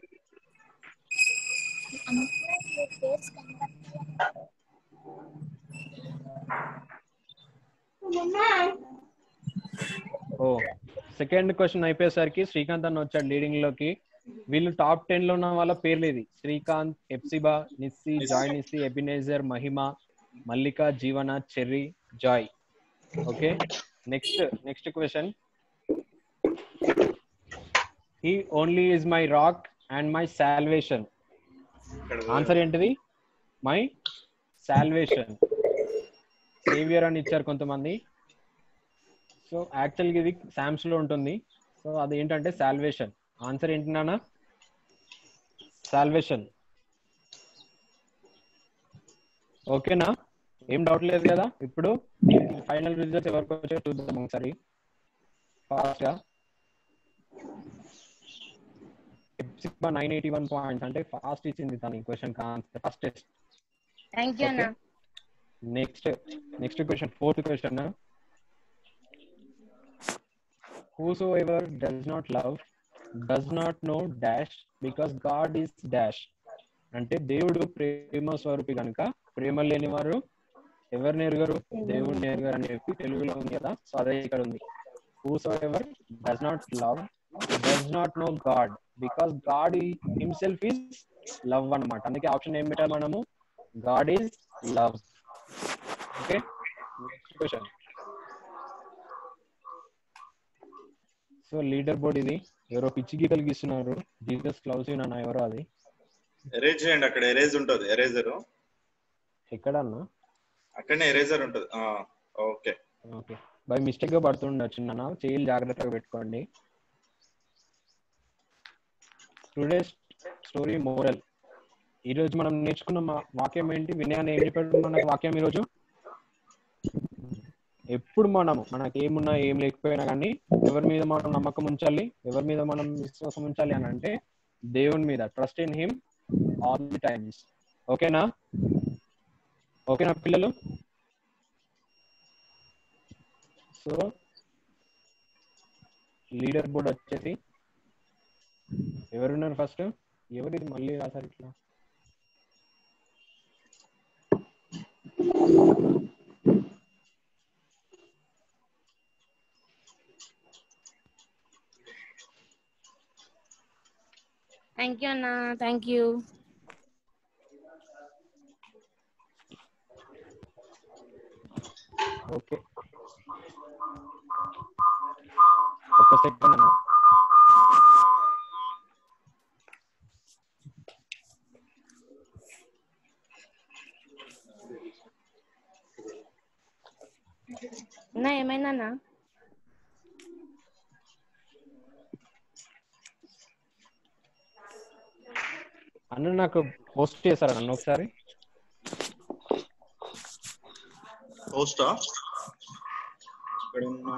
ఓ, సెకండ్ క్వశ్చన్ అయిపోయేసరికి శ్రీకాంత్ అన్న వచ్చాడు లీడింగ్ లోకి. వీళ్ళు టాప్ 10 లో ఉన్న వాళ్ళ పేర్లు ఇది: Srikanth, Hepzibah, Nissi, Joy Nissi, Ebenezer, Mahima, Mallika, Jeevana, Cherry, Joy. Okay, next question. He only is my rock and my salvation. Answer ఏంటిది? My salvation. సేవియర్ అని ఇచ్చారు కొంతమంది. సో యాక్చువల్గా ఇది సామ్స్ లో ఉంటుంది. సో అది ఏంటంటే సాల్వేషన్. ఆన్సర్ ఏంటి నాన్న? సాల్వేషన్. ఓకేనా? ఏం డౌట్ లేదు కదా? ఇప్పుడు ఫైనల్ రిజల్ట్ ఎవరికి వచ్చాయో చూద్దాం ఒకసారి ఫాస్ట్ గా. 981 పాయింట్స్ అంటే ఫాస్ట్ ఇచ్చింది తన question answer fastest. Thank you అన్న. Next question, fourth question. Whosoever does not love does not know dash because God is dash. అంటే దేవుడు ప్రేమ స్వరూపి కనుక ప్రేమ లేని వారు ఎవరిని ఎరుగరు? దేవుడిని ఎరుగరు అని చెప్పి తెలుగులో ఉంది కదా. సో అదే ఇక్కడ ఉంది. Whosoever does not love does not know God because God himself is love అన్నమాట. అందుకే ఆప్షన్ ఏం పెట్టాలి మనము? God is love. Okay, next question. So leader board ఇది. ఎవరో పిచ్చి గీతలు గీస్తున్నారు. జీసస్ క్లౌజ్ అన్న ఎవరో అది ఎరేజ్ చేయండి. అక్కడ ఎరేజ్ ఉంటుంది, ఎరేజర్ ఎక్కడ అన్న? అక్కడనే ఎరేజర్ ఉంటుంది. ఓకే ఓకే, బై మిస్టేక్ గా పడుతుండొచ్చు నాన్న, చేయి జాగ్రత్తగా పెట్టుకోండి. Today's story moral. ఈరోజు మనం నేర్చుకున్న వాక్యం ఏంటి? వినయాన్ని ఏం చెప్పాడు మనకు వాక్యం ఈరోజు? ఎప్పుడు మనకు ఏమున్నా ఏం లేకపోయినా కానీ ఎవరి మీద మనం నమ్మకం ఉంచాలి, ఎవరి మీద మనం విశ్వాసం ఉంచాలి అని అంటే దేవుని మీద. Trust in him all the times. ఓకేనా పిల్లలు? సో లీడర్ బోర్డ్ వచ్చేసి ఎవరున్నారు ఫస్ట్? ఎవరిది మళ్ళీ రాసారు ఇట్లా? థ్యాంక్ యూ అన్న. Thank you. ఓకే, ఒక్క సెకండ్ అన్న. అన్న ఏమైందన్నా? అన్న నాకు పోస్ట్ చేశారా నన్ను ఒకసారి? పోస్టా? ఇక్కడ ఉన్నా.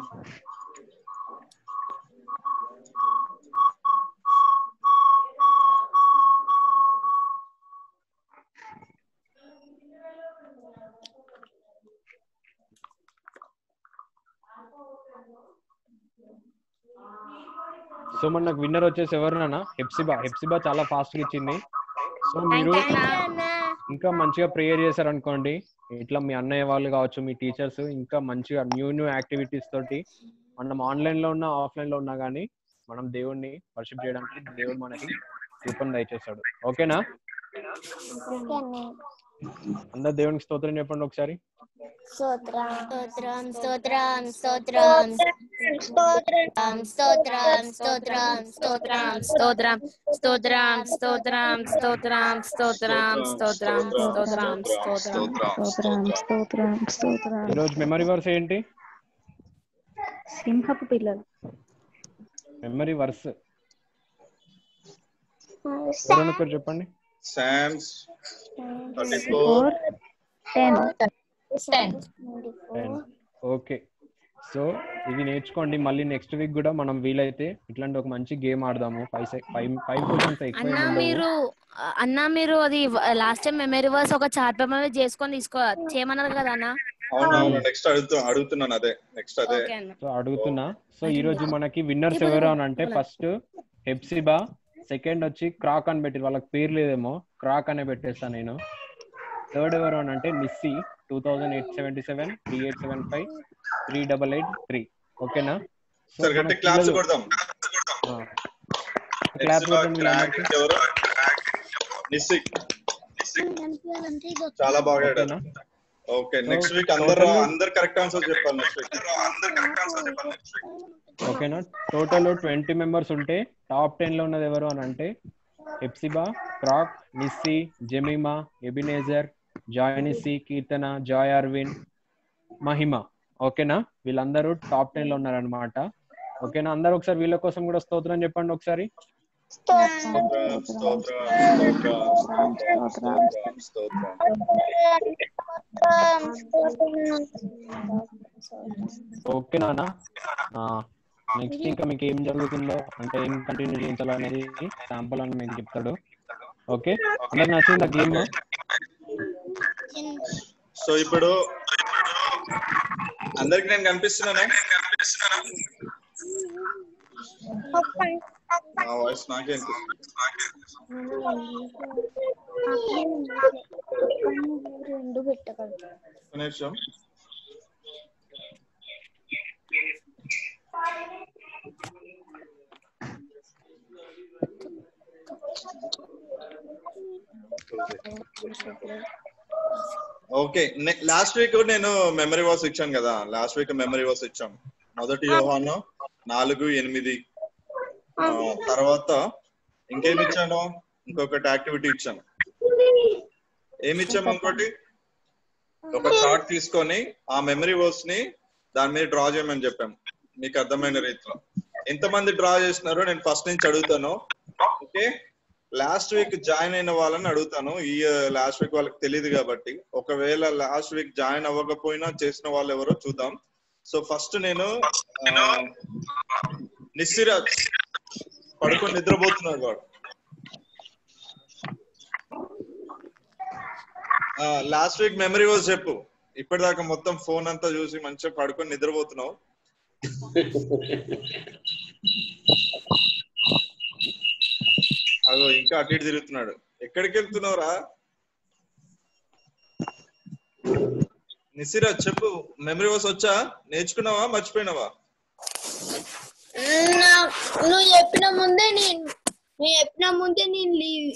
సో మనకు విన్నర్ వచ్చేసి ఎవరున్నా? హెప్సిబా చాలా ఫాస్ట్ గా ఇచ్చింది. సో మీరు ఇంకా మంచిగా ప్రేయర్ చేశారు అనుకోండి, ఇట్లా మీ అన్నయ్య వాళ్ళు కావచ్చు, మీ టీచర్స్ ఇంకా మంచిగా న్యూ యాక్టివిటీస్ తోటి మనం ఆన్లైన్ లో ఉన్నా ఆఫ్లైన్ లో ఉన్నా కానీ మనం దేవుణ్ణి వర్షిప్ చేయడానికి దేవుడు మనకి కృపను దయచేస్తాడు. ఓకేనా? అందరు దేవునికి స్తోత్రం చెప్పండి ఒకసారి. స్తోత్రం స్తోత్రం స్తోత్రం స్తోత్రం స్తోత్రం స్తోత్రం స్తోత్రం స్తోత్రం స్తోత్రం స్తోత్రం స్తోత్రం స్తోత్రం స్తోత్రం స్తోత్రం స్తోత్రం స్తోత్రం స్తోత్రం స్తోత్రం. ఈరోజు మెమరీ వర్స్ ఏంటి? సింహపు పిల్లలు. మెమరీ వర్స్ ఎవరైనా పేరు చెప్పండి. Psalms 34:10. ఓకే, సో ఇది నేర్చుకోండి. మళ్ళీ నెక్స్ట్ వీక్ కూడా మనం వీలైతే ఇట్లాంటి ఒక మంచి గేమ్ ఆడదాము. 5 క్వశ్చన్స్ ఎక్కువ మీరు అది లాస్ట్ టైం మెమరీ వర్స్ ఒక చార్ట్ పేపర్ చేసుకొని చేయమన్నారు కదా అన్న. అవునవును, నెక్స్ట్ అడుగుతున్నాను అదే నెక్స్ట్ అదే. సో అడుగుతున్నా. సో ఈ రోజు మనకి విన్నర్స్ ఎవరు అని అంటే ఫస్ట్ హెప్సిబా, సెకండ్ వచ్చి క్రాక్ అని పెట్టి, వాళ్ళకి పేరు లేదేమో, క్రాక్ అనే పెట్టేస్తాను నేను. థర్డ్ ఎవరు అని అంటే నిస్సి 2877 3875 3883. ఓకేనా? సో క్లాప్స్ కొడదాం. చాలా బాగా ఆడారు. ఓకే, నెక్స్ట్ వీక్ అందరు కరెక్ట్ ఆన్సర్ చెప్పాలి. నెక్స్ట్ వీక్ ఓకేనా? టోటల్ 20 మెంబర్స్ ఉంటే టాప్ 10 లో ఉన్నది ఎవరు అని అంటే హెప్సిబా, క్రాక్, Nissi, Jemima, Ebenezer, Joy Nissi, Keerthana, Joy Arvin, Mahima. ఓకేనా? వీళ్ళందరూ టాప్ 10 లో ఉన్నారనమాట. ఓకేనా? అందరూ ఒకసారి వీళ్ళ కోసం కూడా స్తోత్రం చెప్పండి ఒకసారి. ఓకేనా? నెక్స్ట్ ఇంకా మీకు ఏం జరుగుతుందో అంటే ఏం కంటిన్యూ చేయించాలనేది శాంపుల్ అని మీకు చెప్తాడు. ఓకే, అందరికి నచ్చింది గేమ్? సో ఇప్పుడు అందరికి నేను కనిపిస్తున్నానే? నా వాయిస్ నాకే నిమిషం. ఓకే, లాస్ట్ వీక్ నేను మెమరీ వర్స్ ఇచ్చాను కదా. లాస్ట్ వీక్ మెమరీ వర్స్ ఇచ్చాం. మొదటి యోహాను 4:8. తర్వాత ఇంకేమి ఇచ్చాను? ఇంకొకటి యాక్టివిటీ ఇచ్చాను. ఏమి ఇచ్చాము? ఇంకోటి ఒక చార్ట్ తీసుకొని ఆ మెమరీ వర్స్ ని దాని మీద డ్రా చేయమని చెప్పాము, మీకు అర్థమైన రీతిలో. ఎంతమంది డ్రా చేసినారో నేను ఫస్ట్ నుంచి అడుగుతాను. ఓకే, లాస్ట్ వీక్ జాయిన్ అయిన వాళ్ళని అడుగుతాను. ఈ లాస్ట్ వీక్ వాళ్ళకి తెలియదు కాబట్టి, ఒకవేళ లాస్ట్ వీక్ జాయిన్ అవ్వకపోయినా చేసిన వాళ్ళు ఎవరో చూద్దాం. సో ఫస్ట్ నేను నిస్సిరాజ్ పడుకొని నిద్రపోతున్నాడు వాడు. లాస్ట్ వీక్ మెమరీ వర్స్ చెప్పు. ఇప్పటిదాకా మొత్తం ఫోన్ అంతా చూసి మంచిగా పడుకొని నిద్రపోతున్నావు. అదో ఇంకా అటు ఇటు తిరుగుతున్నాడు. ఎక్కడికి వెళ్తున్నావురా? నిసిరాజ్ చెప్పు, మెమరీ వర్స్ వచ్చా? నేర్చుకున్నావా? మర్చిపోయినావా? నువ్వు చెప్పిన ముందే నేను లీవ్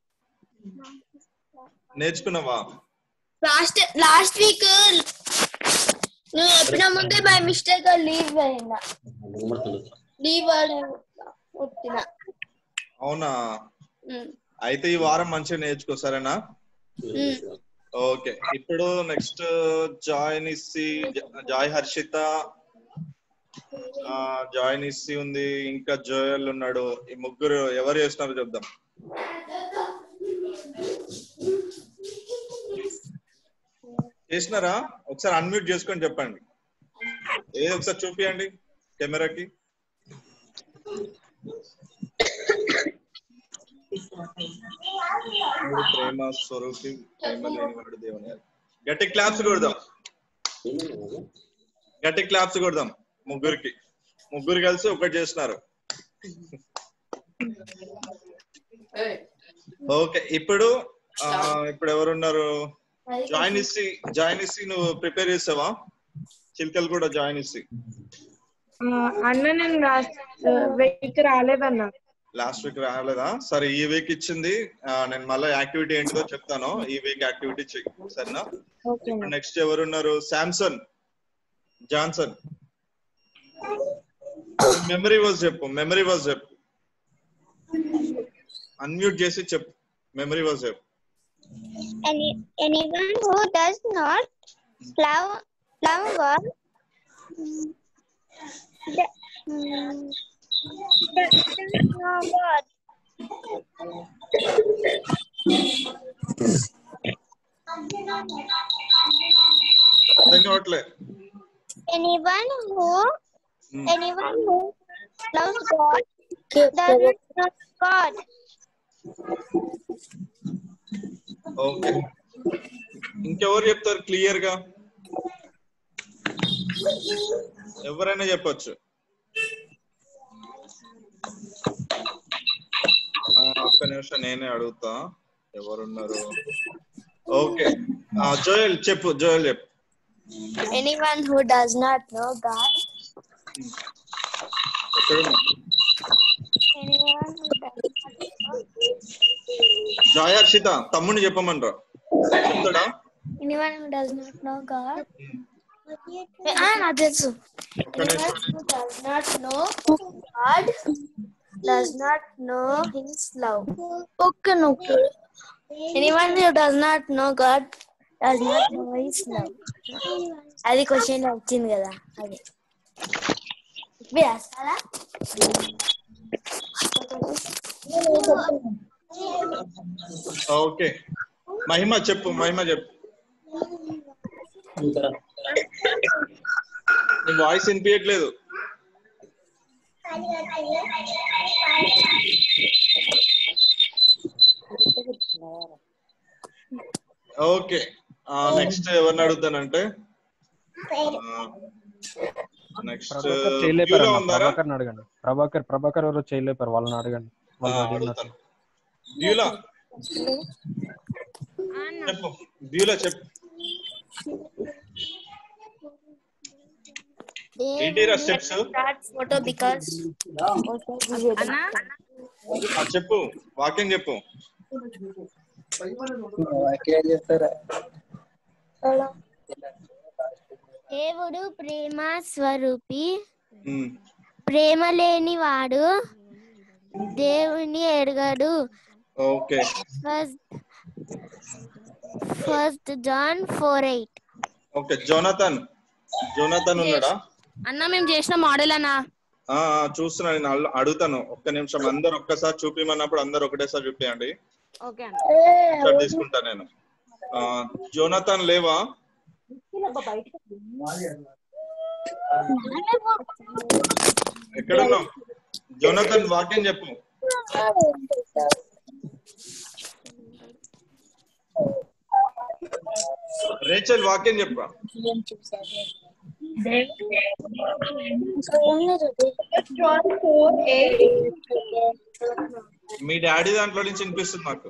నేర్చుకున్నావా? లాస్ట్ వీక్ నువ్వు చెప్పిన ముందే బై మిస్టేక్ లీవ్ అయినా. అవునా? అయితే ఈ వారం మంచిగా నేర్చుకో, సరేనా? ఓకే, ఇప్పుడు next Joy Nissi, Joy Harshitha, Joy Nissi ఉంది, ఇంకా జోయల్ ఉన్నాడు. ఈ ముగ్గురు ఎవరు చేస్తున్నారు చెప్దాం. చేసినారా? ఒకసారి అన్మ్యూట్ చేసుకొని చెప్పండి. ఏదో ఒకసారి చూపియండి కెమెరాకి. ప్రేమ స్వరూపి, ప్రేమ లేనివాడు దేవుని. గట్టి క్లాప్స్ కొడదాం, గట్టి క్లాప్స్ కొడదాం ముగ్గురికి. ముగ్గురు కలిసి ఒకటి చేస్తున్నారు. ఓకే, ఇప్పుడు ఎవరున్నారు? జాయిన్ ఇస్సి నువ్వు ప్రిపేర్ చేసావా? చిల్కలు కూడా జాయిన్ ఇస్సి. అన్న నేను లాస్ట్ వీక్ రాలేదన్నా. లాస్ట్ వీక్ రాలేదా? సరే, ఈ వీక్ ఇచ్చింది. నేను మళ్ళీ యాక్టివిటీ ఏంటిదో చెప్తాను. ఈ వీక్ యాక్టివిటీ చెయ్యి, సరేనా? నెక్స్ట్ ఎవరున్నారు? Samson, Johnson. మెమరీ వర్స్ చెప్పు, మెమరీ వర్స్ చెప్పు. అన్మ్యూట్ చేసి చెప్పు, మెమరీ వర్స్ చెప్పు. Anyone who does not love God doesn't know God. అర్థం కావట్లే. anyone who Hmm. loves God does not know God. Okay, ఇంకెవరు చెప్తారు క్లియర్ గా? ఎవరైనా చెప్పొచ్చు. ఒక్క నిమిషం నేనే అడుగుతా ఎవరున్నారు. ఓకే, జోయల్ చెప్పు. జోయల్ చెప్పు. Anyone who does not know God. Anyone who does not know. Joy Harshitha తమ్ముడిని చెప్పమనరా, చెప్తాడా? Anyone who does not know God. నాకు తెలుసు. Anyone who does not know God does not know His love. Okay, no. Anyone who does not know God does not know His love. అది question వచ్చింది కదా, అది రాస్తారా? Okay, మహిమ చెప్పు. మహిమ చెప్పు. నీ వాయిస్ వినిపించట్లేదు. ఓకే, నెక్స్ట్ ఎవరిని అడుగుతానంటే నెక్స్ట్ చేయలేపారు అన్న, ప్రభాకర్ అడగండి. ప్రభాకర్ ఎవరో చేయలేపారు, వాళ్ళని అడగండి. అడుగుతాను. బ్యూలా చెప్పు. బ్యూలా చెప్పు. ఏంటిరా స్టెప్స్? ఫోటో బికాజ్ చెప్పు, వాక్యం చెప్పు. దేవుడు ప్రేమ స్వరూపి, ప్రేమ లేని వాడు దేవుని ఎరగడు. Okay, first John 4:8. Okay, Jonathan ఉన్నాడా అన్న? మేము చేసిన మోడల్ అన్నా. చూస్తున్నా, నేను అడుగుతాను. ఒక్క నిమిషం, అందరు ఒక్కసారి చూపిమన్నప్పుడు అందరు ఒకటేసారి చూపియండి. తీసుకుంటా నేను. జోనాథన్ లేవా? ఎక్కడున్నావు జోనాథన్? వాక్యం చెప్పు. రేచల్ వాక్యం చెప్పు. మీ డాడీ దాంట్లో నుంచి వినిపిస్తుంది నాకు.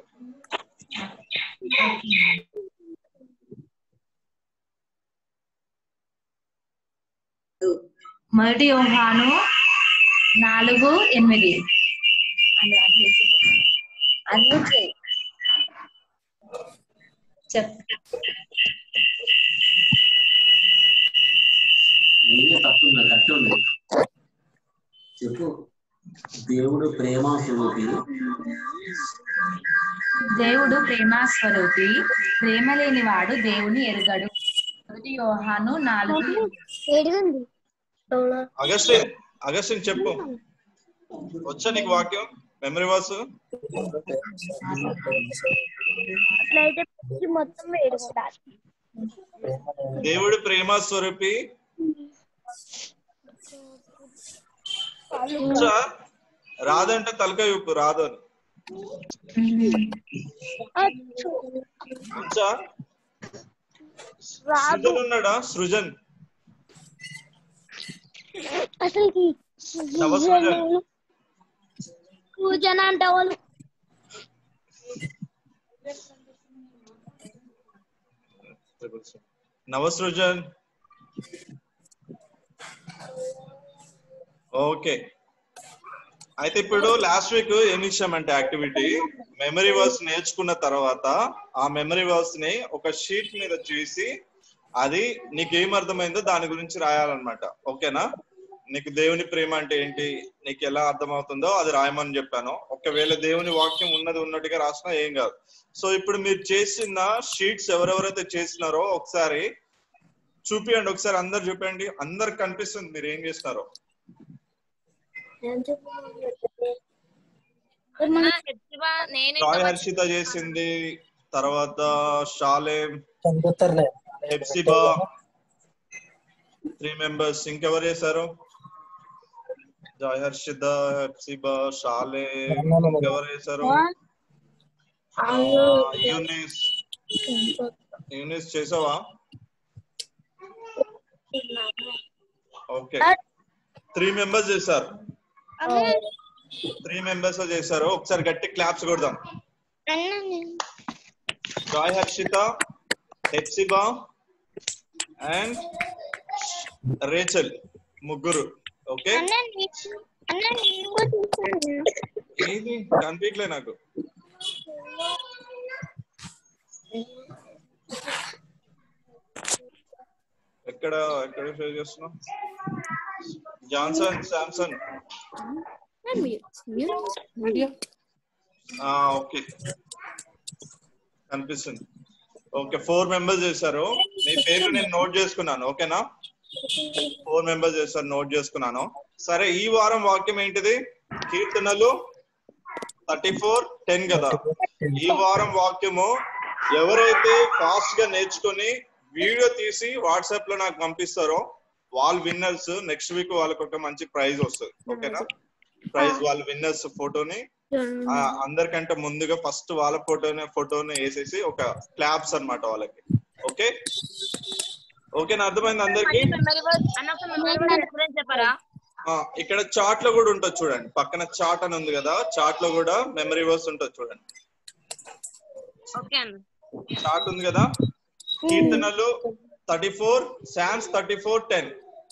మొదటి యోహాను 4:8. అందుకే చెప్పు. దేవుడు ప్రేమ స్వరూపి, ప్రేమ లేని వాడు దేవుని ఎరుగడు. మొదటి యోహాను 4:8. అగస్టిన్ చెప్పు. వచ్చా నీకు వాక్యం? మెమరీ వర్స్ దేవుడు ప్రేమ స్వరూపి. రాదంటే తలకాయ ఉప్పు రాదు అని. సృజన్ ఉన్నాడా? సృజన్ సృజన్ అంటే వాళ్ళు నవసృజన్. ఓకే, అయితే ఇప్పుడు లాస్ట్ వీక్ ఏమి ఇచ్చామంటే యాక్టివిటీ, మెమరీ వర్స్ నేర్చుకున్న తర్వాత ఆ మెమరీ వర్స్ ని ఒక షీట్ మీద చేసి అది నీకు ఏం అర్థమైందో దాని గురించి రాయాలన్నమాట. ఓకేనా? నీకు దేవుని ప్రేమ అంటే ఏంటి నీకు ఎలా అర్థమవుతుందో అది రాయమని చెప్పాను. ఒకవేళ దేవుని వాక్యం ఉన్నది ఉన్నట్టుగా రాసినా ఏం కాదు. సో ఇప్పుడు మీరు చేసిన షీట్స్ ఎవరెవరైతే చేసినారో ఒకసారి చూపియండి. ఒకసారి అందరు చూపించండి, అందరికి కనిపిస్తుంది మీరు ఏం చేస్తున్నారో. సాయి హర్షిత చేసింది, తర్వాత షాలేం, హెప్సిబా, 3 మెంబర్స్. ఇంకెవరు చేశారు? జాయ్ హర్షిత, హెప్సిబా, షాలే. ఇంకెవరు చేశారు? యూనిస్ చేసావా? ఓకే, 3 మెంబర్స్ చేశారు. 3 మెంబర్స్ చేశారు. ఒకసారి గట్టి క్లాప్స్ కొడదాం. Joy Harshitha, Hepzibah and Rachel, ముగ్గురు. ఓకే, ఏది కనిపించలే నాకు. ఎక్కడ షేర్ చేస్తున్నా? Johnson, Samson. ఓకే, కనిపిస్తుంది. ఓకే, 4 మెంబర్స్ చేశారు. మీ పేరు నేను నోట్ చేసుకున్నాను. ఓకేనా? 4 మెంబర్స్ చేశారు, నోట్ చేసుకున్నాను. సరే, ఈ వారం వాక్యం ఏంటిది? కీర్తనలు 34:10 కదా. ఈ వారం వాక్యము ఎవరైతే ఫాస్ట్ గా నేర్చుకుని వీడియో తీసి వాట్సాప్ లో నాకు పంపిస్తారో వాళ్ళు విన్నర్స్. నెక్స్ట్ వీక్ వాళ్ళకి ఒక మంచి ప్రైజ్ వస్తుంది. ఓకేనా? ప్రైజ్ వాళ్ళ విన్నర్స్ ఫోటోని అందరికంటే ముందుగా ఫస్ట్ వాళ్ళ ఫోటోని వేసేసి ఒక క్లాప్స్ అన్నమాట వాళ్ళకి. ఓకే, ఓకేనా? అర్థమైంది అందరికి? ఇక్కడ చాట్ లో కూడా ఉంటుంది చూడండి. పక్కన చాట్ అని ఉంది కదా, చాట్ లో కూడా మెమరీ వర్స్ ఉంటుంది చూడండి. చాట్ ఉంది కదా. కీర్తనలు 34, శామ్స్ 34:10.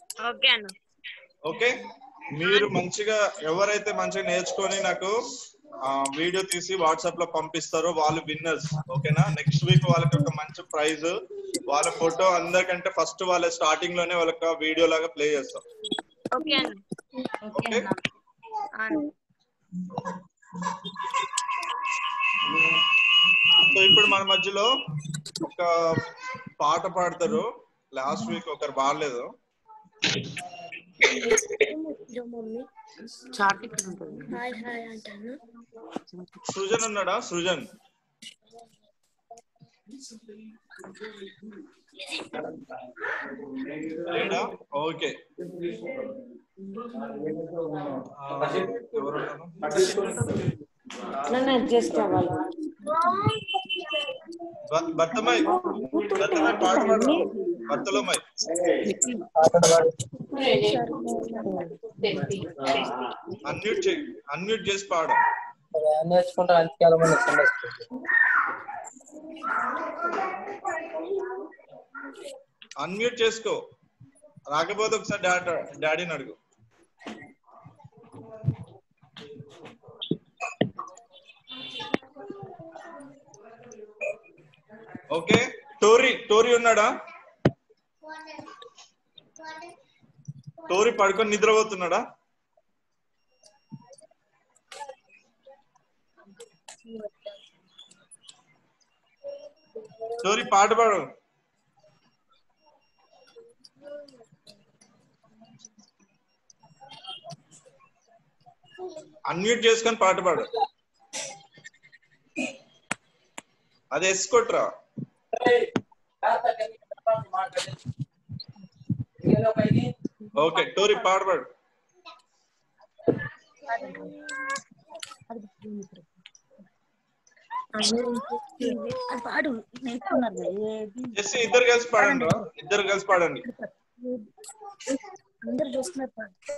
ఓకే, మీరు మంచిగా ఎవరైతే మంచిగా నేర్చుకొని నాకు వీడియో తీసి వాట్సాప్ లో పంపిస్తారో వాళ్ళు విన్నర్స్. ఓకేనా? నెక్స్ట్ వీక్ వాళ్ళకి ఒక మంచి ప్రైజ్, వాళ్ళ ఫోటో అందరికంటే ఫస్ట్ వాళ్ళ స్టార్టింగ్ లోనే వాళ్ళకి వీడియో లాగా ప్లే చేస్తాం. ఓకే, సో ఇప్పుడు మన మధ్యలో ఒక పాట పాడతారు. లాస్ట్ వీక్ ఒకరు పాడలేదు. సృజన్ ఉన్నాడా? సృజన్ లేడా? ఓకే, అడ్జస్ట్ అవ్వాలి. భర్తమై పాట పాడు. భర్తలోమై అన్మ్యూట్ చేసి పాడు. అన్మ్యూట్ చేసుకో. రాకపోతే ఒకసారి డాడీని అడుగు. ఓకే, టోరీ ఉన్నాడా? టోరీ పడుకొని నిద్రపోతున్నాడా? టోరీ పాట పాడు. అన్మ్యూట్ చేసుకొని పాట పాడు. అది వేసుకోట్రా. ఓకే, టోరీ పాట పాడు. ఇద్దరు కలిసి పాడండి. ఇద్దరు కలిసి పాడండి. అందరు చూస్తున్నారు.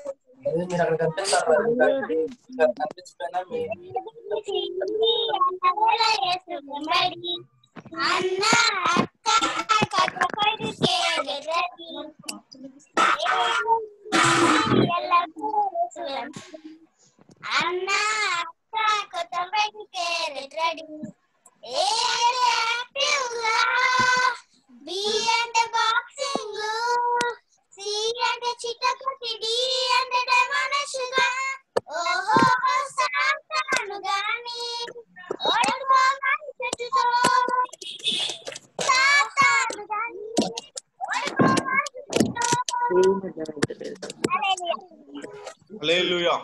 హల్లెలూయా.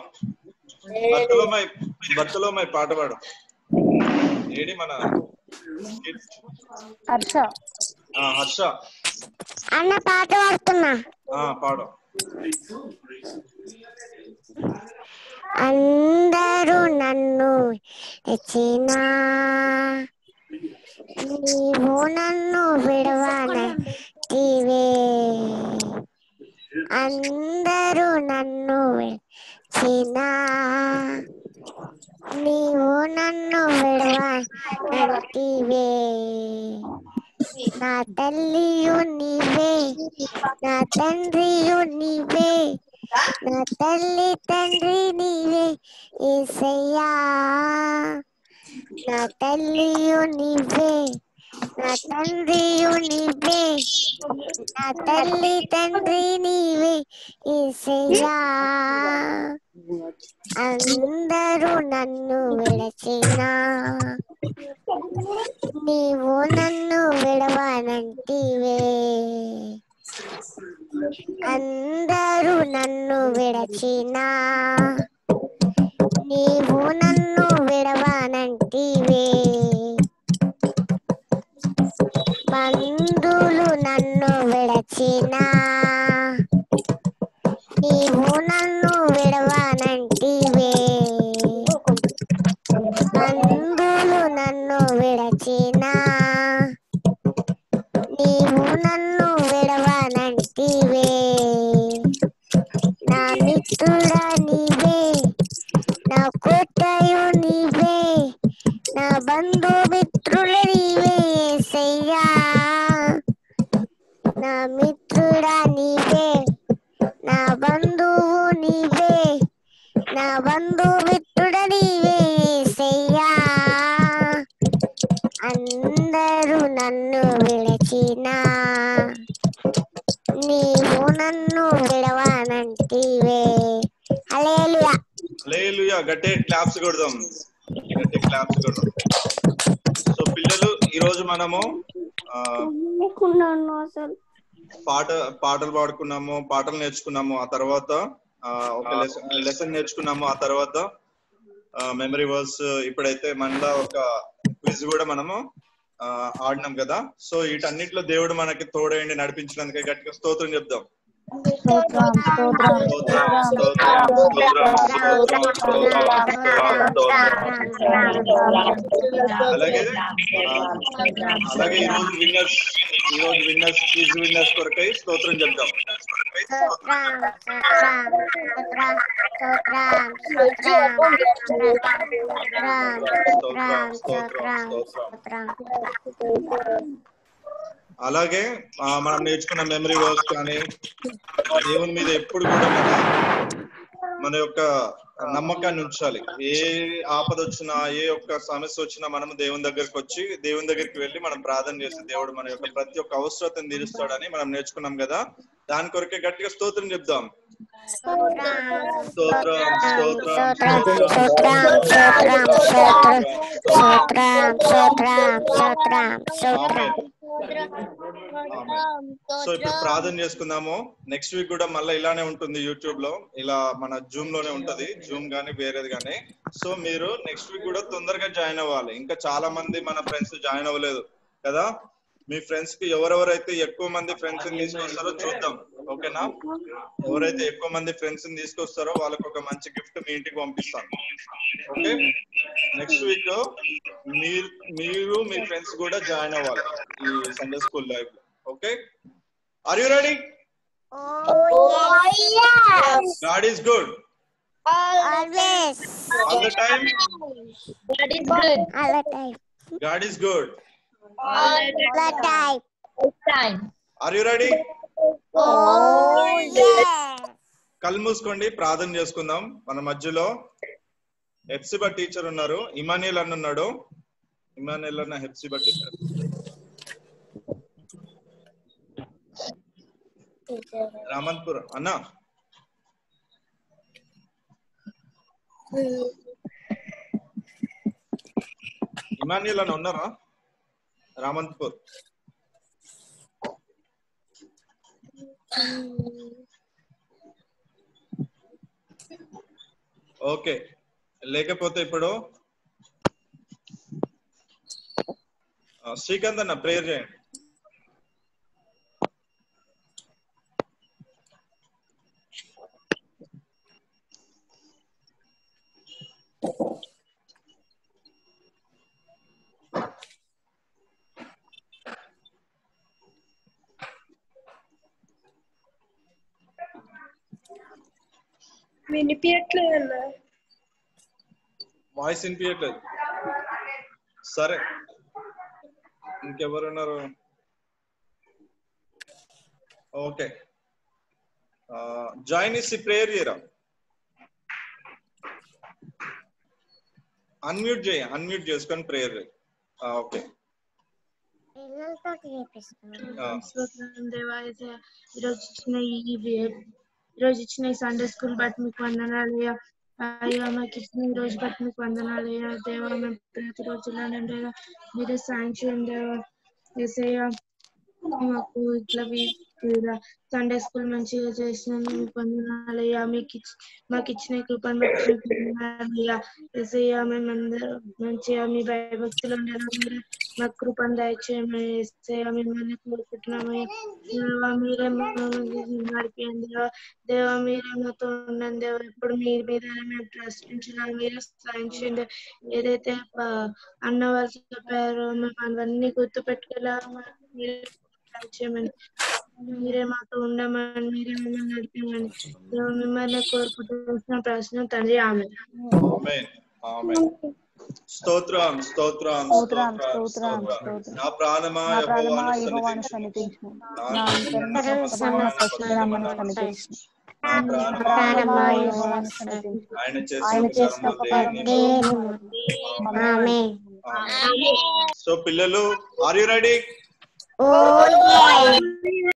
భర్తలోమై పాట పాడు. ఏడి మన హర్ష. అన్న పాట పాడుతున్నా. పాడు. అందరూ నన్ను తెచ్చినా నీవు నన్ను విడవనంటివే. అందరూ నన్ను విడిచినా నీవు నన్ను విడవనంటివే. నా తల్లియు నీవే, నా తండ్రియు నీవే, నా తల్లి తండ్రి నీవే యేసయ్యా. నా తల్లియు నీవే, నా తండ్రియు నీవే, నా తల్లి తండ్రి నీవే యేసయ్యా. అందరూ నన్ను విడచినా నీవు నన్ను విడవనంటివే. అందరూ నన్ను విడచినా నీవు నన్ను విడవనంటివే. బంధువులు నన్ను విడచినా నీవు నన్ను విడవనంటివే. బంధువులు నన్ను విడచినా నీవు నన్ను విడవనంటివే. నా మిత్రుడా నీవే, నా కోటయు నీవే, నా బంధుమిత్రుల నీవే యేసయ్యా. నా మిత్రుడా నీవే, నా బంధువు నీవే, నా బంధుమిత్రుడ నీవే యేసయ్యా. అందరూ నన్ను విడచినా నీవు నన్ను విడవనంటివే. హల్లెలూయా. హల్లెలూయా. గట్టిగా క్లాప్స్ కొడదాం, గట్టిగా క్లాప్స్ కొడదాం. సో పిల్లలు, ఈ రోజు మనము పాటలు పాడుకున్నాము, పాటలు నేర్చుకున్నాము. ఆ తర్వాత ఒక లెసన్ నేర్చుకున్నాము. ఆ తర్వాత మెమరీ వర్స్. ఇప్పుడైతే మనలో ఒక క్విజ్ కూడా మనము ఆడినాం కదా. సో వీటన్నిటిలో దేవుడు మనకి తోడైండి నడిపించడానికి గట్టిగా స్తోత్రం చెప్దాం. అలాగే ఈరోజు విన్నర్స్ క్విజ్ విన్నర్స్ కొరకై స్తోత్రం చెప్దాం. అలాగే మనం నేర్చుకున్న మెమరీ వర్క్స్ కానీ దేవుని మీద ఎప్పుడు కూడా మన యొక్క నమ్మకాన్ని ఉంచాలి. ఏ ఆపద వచ్చినా, ఏ ఒక్క సమస్య వచ్చినా మనం దేవుని దగ్గరికి వచ్చి, దేవుని దగ్గరికి వెళ్ళి మనం ప్రార్థన చేసి దేవుడు మన యొక్క ప్రతి ఒక్క అవసరతను తీరుస్తాడని మనం నేర్చుకున్నాం కదా. దాని కొరకే గట్టిగా స్తోత్రం చెప్దాం. సో ఇప్పుడు ప్రార్థన చేసుకుందాము. నెక్స్ట్ వీక్ కూడా మళ్ళీ ఇలానే ఉంటుంది, యూట్యూబ్ లో ఇలా మన జూమ్ లోనే ఉంటది, జూమ్ గానీ వేరేది గానీ. సో మీరు నెక్స్ట్ వీక్ కూడా తొందరగా జాయిన్ అవ్వాలి. ఇంకా చాలా మంది మన ఫ్రెండ్స్ జాయిన్ అవ్వలేదు కదా. మీ ఫ్రెండ్స్ కి ఎవరెవరైతే ఎక్కువ మంది ఫ్రెండ్స్ తీసుకొస్తారో చూద్దాం, ఓకేనా? ఎవరైతే ఎక్కువ మంది ఫ్రెండ్స్ తీసుకొస్తారో వాళ్ళకి ఒక మంచి గిఫ్ట్ మీ ఇంటికి పంపిస్తాను, ఓకే? నెక్స్ట్ వీక్ మీరు మీ ఫ్రెండ్స్ కూడా జాయిన్ అవ్వాలి ఈ సండే స్కూల్ లైఫ్ లో, okay? Are you ready? God is good. Always. All the time. God is good. All the time. God is good. All the time. Are you ready? Oh yes. కళ్ళు మూసుకోండి, ప్రార్థన చేసుకుందాం. మన మధ్యలో Hepsiba teacher ఉన్నారు, Emmanuel అన్న ఉన్నాడు. ఇమానియల్ అన్న హెప్సిబా టీచర్. రామంతపురం అన్న. ఇమానియల్ అన్న ఉన్నారా? రామంతపూర్. ఓకే, లేకపోతే ఇప్పుడు శ్రీకాంత్ అన్న ప్రేయర్ చేయండి. వినిపించట్లేదన్నా. వాయిస్ వినిపించట్లేదు. సరే, ఇంకెవరున్నారు? ఓకే, జాయిన్ ప్రేయర్ చేయరా? అన్మ్యూట్ చేసుకొని ప్రేయర్. ఓకే, ఈరోజు ఇచ్చిన సండే స్కూల్ బట్టి మీకు వందనాలయ్యా. అయ్యా మాకు ఇచ్చిన ఈ రోజు బట్టి మీకు వందనాలయ్యా. దేవా మేము ప్రతి రోజుల్లో ఉండేలా మీరే సాయం చేయండి దేవా. యేసయ్యా మాకు ఇట్లా సండే స్కూల్ మంచిగా చేసిన మీకు వందనాలయ్యా. మాకు ఇచ్చిన కృపను బట్టి మీకు వందనాలయ్యా. యేసయ్యా మేమందరం మంచిగా మీ భయభక్తులు ఉండేలా మీరే మాకు కృపను దయచేయమని యేసయ్యా మిమ్మల్ని కోరుకుంటున్నామయ్యా. దేవా మీరే మమ్మల్ని నడిపియండి దేవా. మీరే మాతో ఉండండి దేవా. ఎప్పుడు మీ మీద మేము ప్రశ్నించినా మీరే సాయం చేయండి. ఏదైతే అన్న వాళ్ళు చెప్పారో మేము అవన్నీ గుర్తు పెట్టుకోలే మీరే చేయమని, మీరే మాతో ఉండమని, మీరే మమ్మల్ని నడిపించమని మిమ్మల్ని కోరుకుంటున్న ప్రశ్న తండ్రి. ఆమేన్. స్తోత్రం స్తోత్రం స్తోత్రం స్తోత్రం. నా ప్రాణమా యెహోవాను సన్నిధించుము, నా ఆయన చేసిన సో పిల్లలు, ఆర్ యు రెడీ?